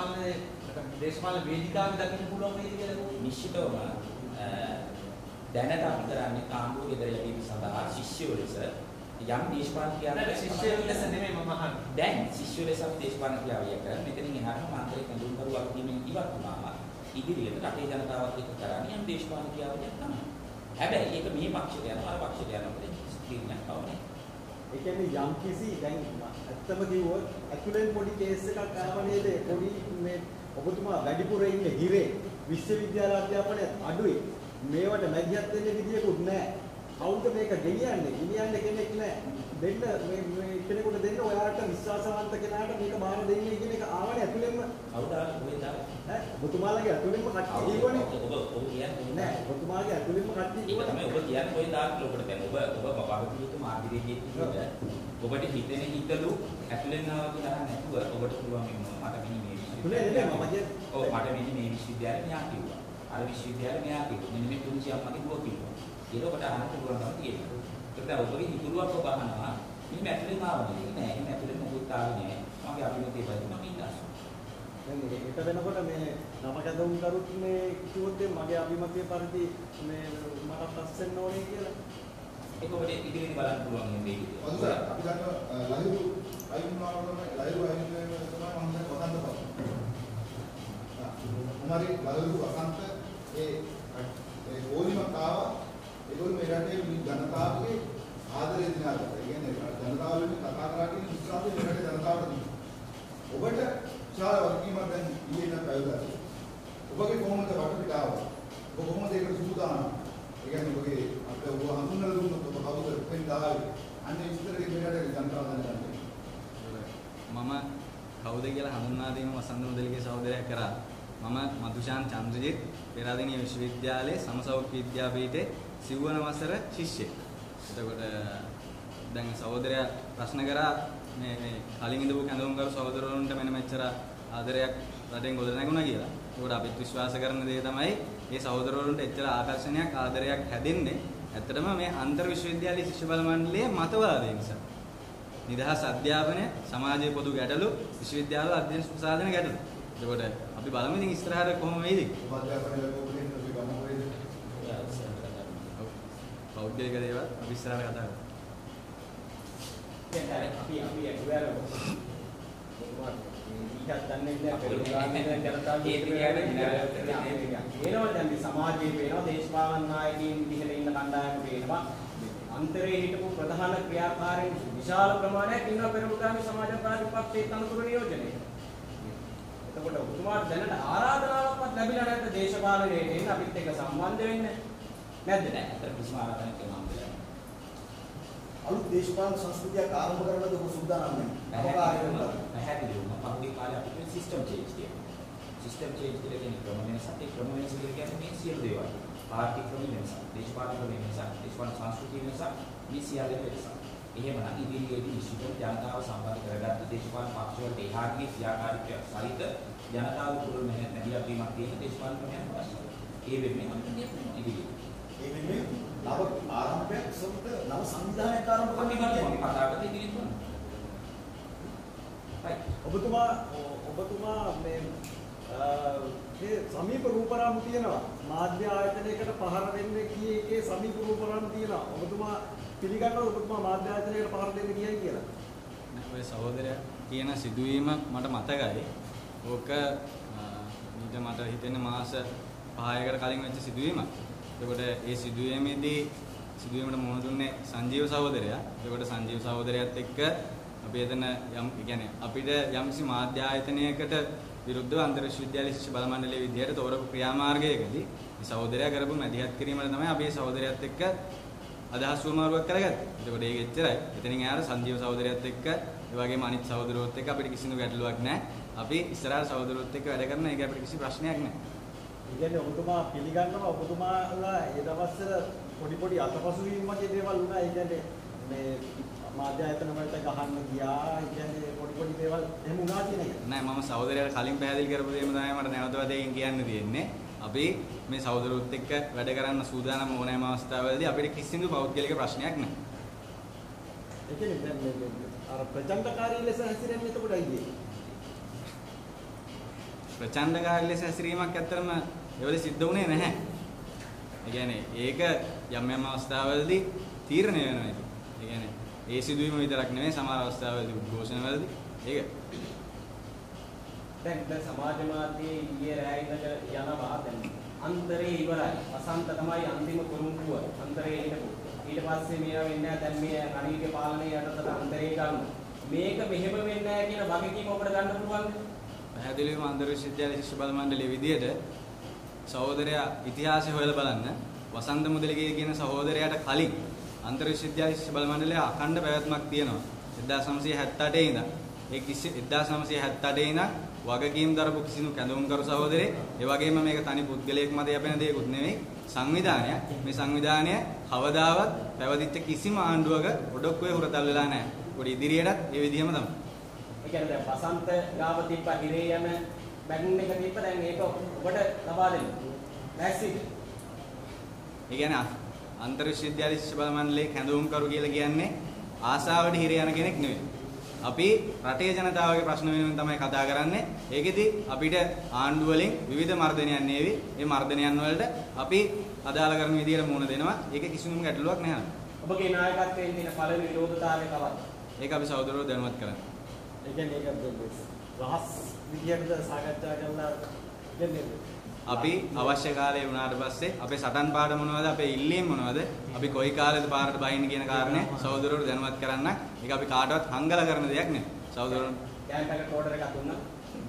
දේශපාලන වේදිකාවේ දකින්න පුළුවන් වේද කියලා නිශ්චිතවම දැනට අපි කරන්නේ කාණ්ඩුව ගෙදර යැවීම සඳහා ශිෂ්‍යයෝ ලෙස යම් දේශපාලන ක්‍රියාවක් ශිෂ්‍යයෝ ලෙස නෙමෙයි මම අහන්නේ. දැන් ශිෂ්‍යයෝ ලෙස අපි දේශපාලන ක්‍රියාවක් කරන්නේ මෙතනින් එහාට මාන්ත්‍රික කඳුම් කරුවක් වීමෙන් ඉවත් වුණාම ඉදිරියට රටේ ජනතාවත් එක්ක කරන්නේ යම් දේශපාලන ක්‍රියාවක් තමයි. හැබැයි ඒක මේ පක්ෂයට යනවා අර පක්ෂයට යනවා තීරණයක් පවන්නේ. ඒ කියන්නේ යම් කිසි දැන් ඇත්තම කිව්වොත් ඇතුලෙන් පොඩි කේස් එකක් ආව නේද? පොඩි මේ ඔබතුමා වැඩිපුර ඉන්නේ හිරේ විශ්වවිද්‍යාල අධ්‍යාපනයේ අඩුයි. මේවට මැදිහත් වෙන්න විදියකුත් නැහැ. කවුද මේක ගෙනියන්නේ කෙනෙක් නැහැ. දෙන්න මේ කෙනෙකුට දෙන්න ඔයාලට විශ්වාසවන්ත කෙනාට මේක බාර දෙන්නේ කියන එක ආවනේ ඇතුළෙන්ම. කවුද ආවේ තාම? ඔබතුමාලගේ ඇතුළෙන්ම කට්ටිය කියවනේ. ඔබ කියන්නේ නෑ ඔබතුමාගේ ඇතුළෙන්ම කට්ටිය කියවනේ. ඒක තමයි ඔබ කියන්නේ කොයි දාන්න ඔබට දැන් ඔබ වගකීතු මාර්ගයේදී කිව්වද ඔබට හිතෙන හිතලු ඇතුළෙන් ආවා කියලා නැතුව ඔබට පුළුවන් මට මෙන්න මේ විශ්වවිද්‍යාලය ඔව් මට මෙන්න මේ විශ්වවිද්‍යාලය මෙයා කිව්වා. අර විශ්වවිද්‍යාලය මෙයා කිව්වා. මෙන්න මේ පුංචි අම්මගේ දුව කිව්වා. ඒක ඔබට අහන්න පුළුවන්කම තියෙනවා. ඒක දැන් ඔබගේ හිතුවක් ඔබ අහනවා. මේ ඇතුළෙන් ආවනේ නෑ. මේ ඇතුළෙන් මොකුත් ආවේ නෑ. මගේ අභිමතය බලන්න මම ඉන්නවා. දැන් ඒක වෙනකොට මේ නවකඳුම් කරුත් මේ කිව්වොත් මගේ අභිමතය පරිදි මේ මට ප්‍රශ්න ඕනේ කියලා. ඒක ඔබට ඉදිරියට බලන්න පුළුවන් මේ දෙක. අපි ගන්න ලහිරු අයිමාවම ලහිරු අයිමාවම තමයි මම හිතන්නේ වසන්ත පස්ස. උමාරි ලහිරු වසන්ත ඒ ඕනිමක් ආවා ඒගොල්ලෝ මේ රටේ ජනතාවගේ ආදරය දිනාගත්තා. ඒ කියන්නේ ජනතාවගෙන් කතා කරලා තියෙන විශ්වාසය මේ රටේ ජනතාවට දුන්නා. ඔබට විශාල වගකීමක් දැන් ඊයේ ඉඳන් පැවතුනා. ඔබගේ කොහොමද වටපිටාව? ඔබ කොහොමද ඒකට සූදානම්? ඒ කියන්නේ ඔබගේ අපේ ඔබ හඳුන්වලා දුන්නොත් ඔබ කවුද කොහෙන්ද ආවේ? අන්නේ විස්තරේ මේ රටේ ජනතාව දැනගන්න. මම කවුද කියලා හඳුන්වා දීම වසන්ත මුදලිගේ සහෝදරයා කරා. මම මදුෂාන් චන්ද්‍රජිත් පෙරාදෙණිය විශ්වවිද්‍යාලයේ සමසෞඛ්‍ය විද්‍යාපීඨයේ සිව්වන වසර ශිෂ්‍යෙක්. එතකොට දැන් සහෝදරයා ප්‍රශ්න කරා මේ කලින් ඉඳපු කැඳවුම්කරු සහෝදරවරුන්ට මෙන්න මෙච්චර ආදරයක් රටෙන් ගොඩ නැගුණා කියලා. ඒකට අපිත් විශ්වාස කරන දේ තමයි මේ සහෝදරවරුන්ට එච්චර ආකර්ෂණයක් ආදරයක් හැදෙන්නේ ඇත්තටම මේ අන්තර් විශ්වවිද්‍යාලයේ ශිෂ්‍ය බල මණ්ඩලයේ මතවාදය නිසා. නිදහස් අධ්‍යාපනය, සමාජයේ පොදු ගැටලු, විශ්වවිද්‍යාල අධ්‍යයන ප්‍රසාදන ගැටලු. ඒකට අපි බලමු ඉතින් ඉස්සරහට කොහොම වෙයිද? පෞද්ගලික දේවල් අපි ඉස්සරහට කතා කරමු. සමාජයේ වෙනවා දේශපාලන නායකයින් විදිහට ඉන්න කණ්ඩායම වෙනවා අන්තරේ හිටපු ප්‍රධාන ක්‍රියාකාරීන් විශාල ප්‍රමාණයක් ඉන්නවා පෙරමුගාමී සමාජවාදී පක්ෂයේ තනතුරු නියෝජනයේ. එතකොට ඔබතුමාට දැනට ආරාධනාවක්වත් ලැබිලා නැද්ද දේශපාලනයේ එන්න අපිත් එක්ක සම්බන්ධ වෙන්න? නැද්ද? නැහැ. අතර කිසිම ආරාධනාවක් නැහැ. අලුත් දේශපාලන සංස්කෘතියක් ආරම්භ කරන්නද ඔබ සූදානම් නැහැ? පැහැදිලිව පහුගිය කාලේ අපිට සිස්ටම් චේන්ජ් තියෙනවා. සිස්ටම් චේන්ජ් කියලා කියන්නේ ක්‍රම වෙනසක්. ඒ ක්‍රම වෙනස කියන්නේ මේ සියලු දේවල්. ආර්ථික ක්‍රම වෙනසක්, දේශපාලන ක්‍රම වෙනසක්, දේශපාලන සංස්කෘතිය වෙනසක්, මේ සියල්ල වෙනසක්. එහෙමනම් ඉදිරියේදී විශ්ව ජනතාව සම්බන්ධ කරගත්ත දේශපාලන පක්ෂ වලට එහාගේ ක්‍රියාකාරීත්වය සහිත ජනතාව පුරුදු නැතිලා වීමක් තියෙන දේශපාලන ක්‍රමයක් අවශ්‍යයි. ඒ වෙන්නේ අපිට ඉදිරියේ. ඒ වෙන්නේ නව ආරම්භයක් සොත් නව සංවිධානයක් ආරම්භ කරන්න අපි කතා කරලා ඉදිරියට යනවා. ඔබතුමා මේ සමීප රූපරාමු තියෙනවා. මාධ්‍ය ආයතනයකට පහර දෙන්නේ කී එකේ සමීප රූපරාමු තියෙනවා. ඔබතුමා පිළිගන්නවද ඔබතුමා මාධ්‍ය ආයතනයකට පහර දෙන්න කියයි කියලා? ඔය සහෝදරයා කියන සිදුවීම මට මතකයි. ඕක ඊට මට හිතෙන්නේ මාස 5කට කලින් වෙච්ච සිදුවීමක්. එතකොට ඒ සිදුවීමට මුහුණ දුන්නේ සංජීව සහෝදරයා. එතකොට සංජීව සහෝදරයාත් එක්ක අපි එතන කියන්නේ අපිට යම්කිසි මාධ්‍ය ආයතනයකට විරුද්ධව අන්තර් විශ්වවිද්‍යාල ශිෂ්‍ය බල මණ්ඩලයේ විදියට තෝරපු ක්‍රියාමාර්ගයකදී මේ සහෝදරයා කරපු මැදිහත් කිරීමට තමයි අපි මේ සහෝදරයාත් එක්ක අදහස් වමාරුවක් කරගත්තේ. එතකොට ඒක එච්චරයි. එතනින් යාර සංජීව සහෝදරයාත් එක්ක ඒ වගේම අනිත් සහෝදරයෝත් එක්ක අපිට කිසිදු ගැටලුවක් නැහැ. අපි ඉස්සරහට සහෝදරයෝත් එක්ක වැඩ කරන එක අපිට කිසි ප්‍රශ්නයක් නැහැ. ඒ කියන්නේ ඔබතුමා පිළිගන්නවා ඔබතුමාලා ඒ දවස්වල පොඩි අතපසුවීම් වගේ දේවල් වුණා. ඒ කියන්නේ මේ මාධ්‍ය ආයතන වලට ගහන්න ගියා. ඒ කියන්නේ පොඩි දේවල් එහෙම වුණා කියන එක. නෑ මම සහෝදරයාට කලින් පැහැදිලි කරපු දේම තමයි මට නැවතවදකින් කියන්න තියෙන්නේ. අපි මේ සහෝදරයොත් එක්ක වැඩ කරන්න සූදානම් ඕනෑම අවස්ථාවලදී අපිට කිසිදු පෞද්ගලික ප්‍රශ්නයක් නැහැ. ඒ කියන්නේ දැන් මේ අර ප්‍රචණ්ඩකාරී ලෙස හැසිරෙන්නේ එතකොටයි කියන්නේ. ප්‍රචණ්ඩකාරී ලෙස හැසිරීමක් ඇත්තටම ඒවල සිද්ධ වුණේ නැහැ. ඒ කියන්නේ ඒක යම් අවස්ථාවලදී තීරණය වෙනවා ඒක. ඒ කියන්නේ ඒ සිදුවීම විතරක් නෙමෙයි සමහර අවස්ථාවලදී උද්ඝෝෂණවලදී ඒක දැන් සමාජ මාධ්‍යයේ ඊයේ රැ ඉඳලා යනවා දැන් අන්තරේ ඉවරයි. වසන්ත තමයි අන්තිම කුරුම්පුව. අන්තරේ හිටපු. ඊට පස්සේ මේවා වෙන්නේ නැහැ. දැන් මේ රණීගේ පාලනය යටතට අන්තරේ ගන්න. මේක මෙහෙම වෙන්නේ නැහැ කියන වගකීම ඔබට ගන්න පුළුවන්ද? පැහැදිලිවම අන්තර් විශ්වවිද්‍යාල ශිෂ්‍ය බල මණ්ඩලයේ විදියට සහෝදරයා ඉතිහාසය හොයලා බලන්න වසන්ත මුදලිගේ කියන සහෝදරයාට කලින් අන්තර් විශ්වවිද්‍යාල ශිෂ්‍ය බල මණ්ඩලයේ අඛණ්ඩ පැවැත්මක් තියෙනවා 1978 ඉඳන්. ඒ 1978 ඉඳන් වගකීම් දරපු කිසිදු කැඳවුම්කරු සහෝදරේ ඒ වගේම මේක තනි පුද්ගලයෙක් මත යැපෙන දෙයක්ුත් නෙවෙයි සංවිධානයක්. මේ සංවිධානය කවදාවත් පැවතිච්ච කිසිම ආණ්ඩුවක ඔඩොක්කුවේ හුරතල් වෙලා නැහැ. ඒකට ඉදිරියටත් ඒ විදිහම තමයි. ඒ කියන්නේ දැන් වසන්ත ගාව තිබ්බ හිරේ යන බැගුන් එක තිබ්බ දැන් ඒක ඔබට ලබා දෙන්න. නැස්සිද? ඒ කියන්නේ අන්තර් විශ්වවිද්‍යාල ශිෂ්‍ය බල මණ්ඩලයේ කැඳවුම්කරු කියලා කියන්නේ ආසාවට හිරේ යන කෙනෙක් නෙවෙයි. අපි රටේ ජනතාවගේ ප්‍රශ්න වෙනුවෙන් තමයි කතා කරන්නේ. ඒකෙදි අපිට ආණ්ඩු වලින් විවිධ මර්ධනයන් නේවි. මේ මර්ධනයන් වලට අපි අදාළ කරන විදියට මුහුණ දෙනවා. ඒක කිසිම ගැටලුවක් නැහැ. ඔබගේ නායකත්වයෙන් තියෙන පළවෙනි විරෝධතාවය කවද්ද? ඒක අපි සහෝදරව දැනුවත් කරනවා. ඒ කියන්නේ ඒක රහස් විදියට සාකච්ඡා කරලා දෙන්නේ. අපි අවශ්‍ය කාලේ වුණාට පස්සේ අපේ සටන් පාඩ මොනවද අපේ ඉල්ලීම් මොනවද අපි කොයි කාලෙද පාරට බහින්න කියන කාරණේ සහෝදරවරු දැනුවත් කරන්න. ඒක අපි කාටවත් හංගලා කරන දෙයක් නෙවෙයි. සහෝදරවරු යාන්ටක කෝඩර් එකක් දුන්නා.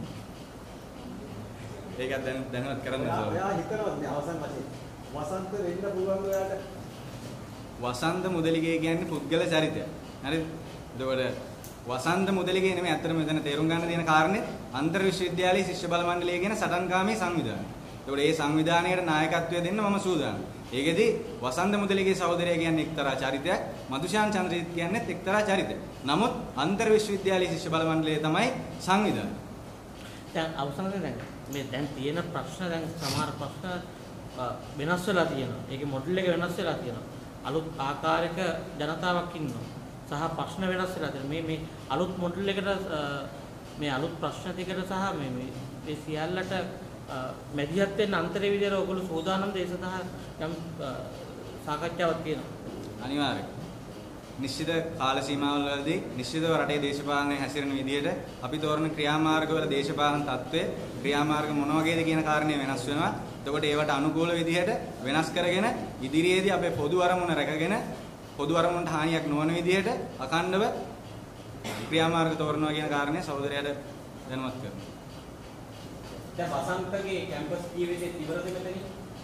ඒකත් දැනුවත් කරන්න ඕනේ. ඔයා හිතනවද මේ අවසන් වශයෙන් වසන්ත වෙන්න පුළුවන් ඔයාට? වසන්ත මුදලිගේ කියන්නේ පුද්ගල චරිතයක්. හරිද? එතකොට වසන්ත මුදලිගේ නෙමෙයි අත්‍තරම මෙතන තේරුම් ගන්න තියෙන කාරණේ අන්තර් විශ්වවිද්‍යාලයේ ශිෂ්‍ය බල මණ්ඩලය කියන සටන්කාමී සංවිධානය. ඒකට මේ සංවිධානයේ නායකත්වය දෙන්න මම සූදානම්. ඒකෙදි වසන්ත මුදලිගේ සහෝදරයා කියන්නේ එක්තරා චරිතයක්, මදුෂාන් චන්ද්‍රජිත් කියන්නේත් එක්තරා චරිතයක්. නමුත් අන්තර් විශ්වවිද්‍යාලයේ ශිෂ්‍ය බල මණ්ඩලය තමයි සංවිධානය. දැන් අවසානයේ දැන් මේ දැන් තියෙන ප්‍රශ්න දැන් සමහර ප්‍රශ්න වෙනස් වෙලා තියෙනවා. ඒකේ මොඩල් එක වෙනස් වෙලා තියෙනවා. අලුත් ආකාරයක ජනතාවක් ඉන්නවා. සහ ප්‍රශ්න වෙනස් වෙලා තියෙනවා. මේ අලුත් මොඩල් එකට මේ අලුත් ප්‍රශ්න ටිකට සහ මේ සියල්ලට මැදිහත් වෙන්න අන්තරේ විදියට ඔයගොල්ලෝ සෝදානම්ද ඒ සඳහා යම් සාකච්ඡාවක් තියෙනවා. අනිවාර්යයෙන්. නිශ්චිත කාල සීමාවලදී නිශ්චිතව රටේ දේශපාලනයේ හැසිරෙන විදිහට අපි තෝරන ක්‍රියාමාර්ගවල දේශපාලන තත්ත්වය ක්‍රියාමාර්ග මොන වගේද කියන කාරණේ වෙනස් වෙනවා. එතකොට ඒවට අනුකූල විදිහට වෙනස් කරගෙන ඉදිරියේදී අපේ පොදු අරමුණ රැකගෙන පොදු අරමුණට හානියක් නොවන විදිහට අඛණ්ඩව ක්‍රියාමාර්ග තෝරනවා කියන කාරණේ සහෝදරයාට දැනුවත් කරනවා. දැන් වසන්තගේ කැම්පස් ජීවිතේ ඉවරද මෙතනින්?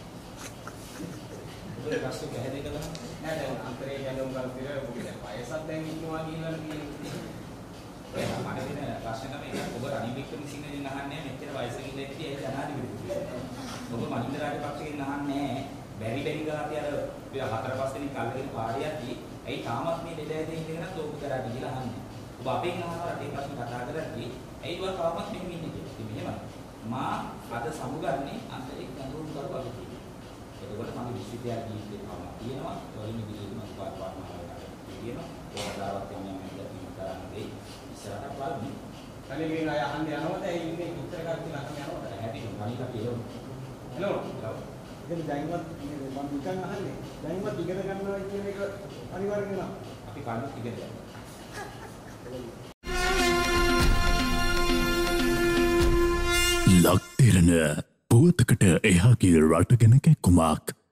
ඒ ප්‍රශ්න පැහැදිලි කළා. නෑ දැන් අන්තරේ යනවා ගල් පිර මොකද වයසක් දැන් ඉන්නවා කියලා කියන්නේ. ඒ මට දෙන ප්‍රශ්න තමයි ඒක ඔබ රනිල් වික්‍රමසිංහගෙන් අහන්නේ මෙච්චර වයසක ඉඳලා ඒ ජනාධිපති. ඔබ මහින්ද රාජපක්ෂගෙන් අහන්නේ බැරි ගාති අර 4-5 දිනක් අල්ලගෙන පාඩියක්දී ඇයි තාමත් මේ දෙදැයි ඉඳගෙනත් ඕක කරා කියලා අහන්නේ. ඔබ අපෙන් අහනවා රටේ ප්‍රශ්න කතා කරද්දී ඇයි ඔය තාමත් මෙහෙම ඉන්නේ කියලා. ඉතින් මෙහෙමයි. මා අද සමුගන්නේ අන්තරේ කඳුරු කරු අලුතින්. ඒකවල මම විශ්වවිද්‍යාල ජීවිතේ කවම තියෙනවා. වලින් ඉදිරියට මම පාඩම් තියෙනවා. ඕනදාවත් යන්නේ මම ඉතින් කරන්නේ ඉස්සරහට බලමු. කලින් අය අහන්නේ යනවද ඒ ඉන්නේ උත්තර කර කියලා අහන්නේ යනවද? හැටි කණිකා කියලා. හෙලෝ. ඉතින් දැන්වත් මම නිකන් අහන්නේ. දැන්වත් ඉගෙන ගන්නවා කියන එක අනිවාර්ය වෙනවා. අපි කලින් ඉගෙන ගන්නවා. ලක්තිරණ පුවතකට එහාගේ රට ගැන කැක්කුමක්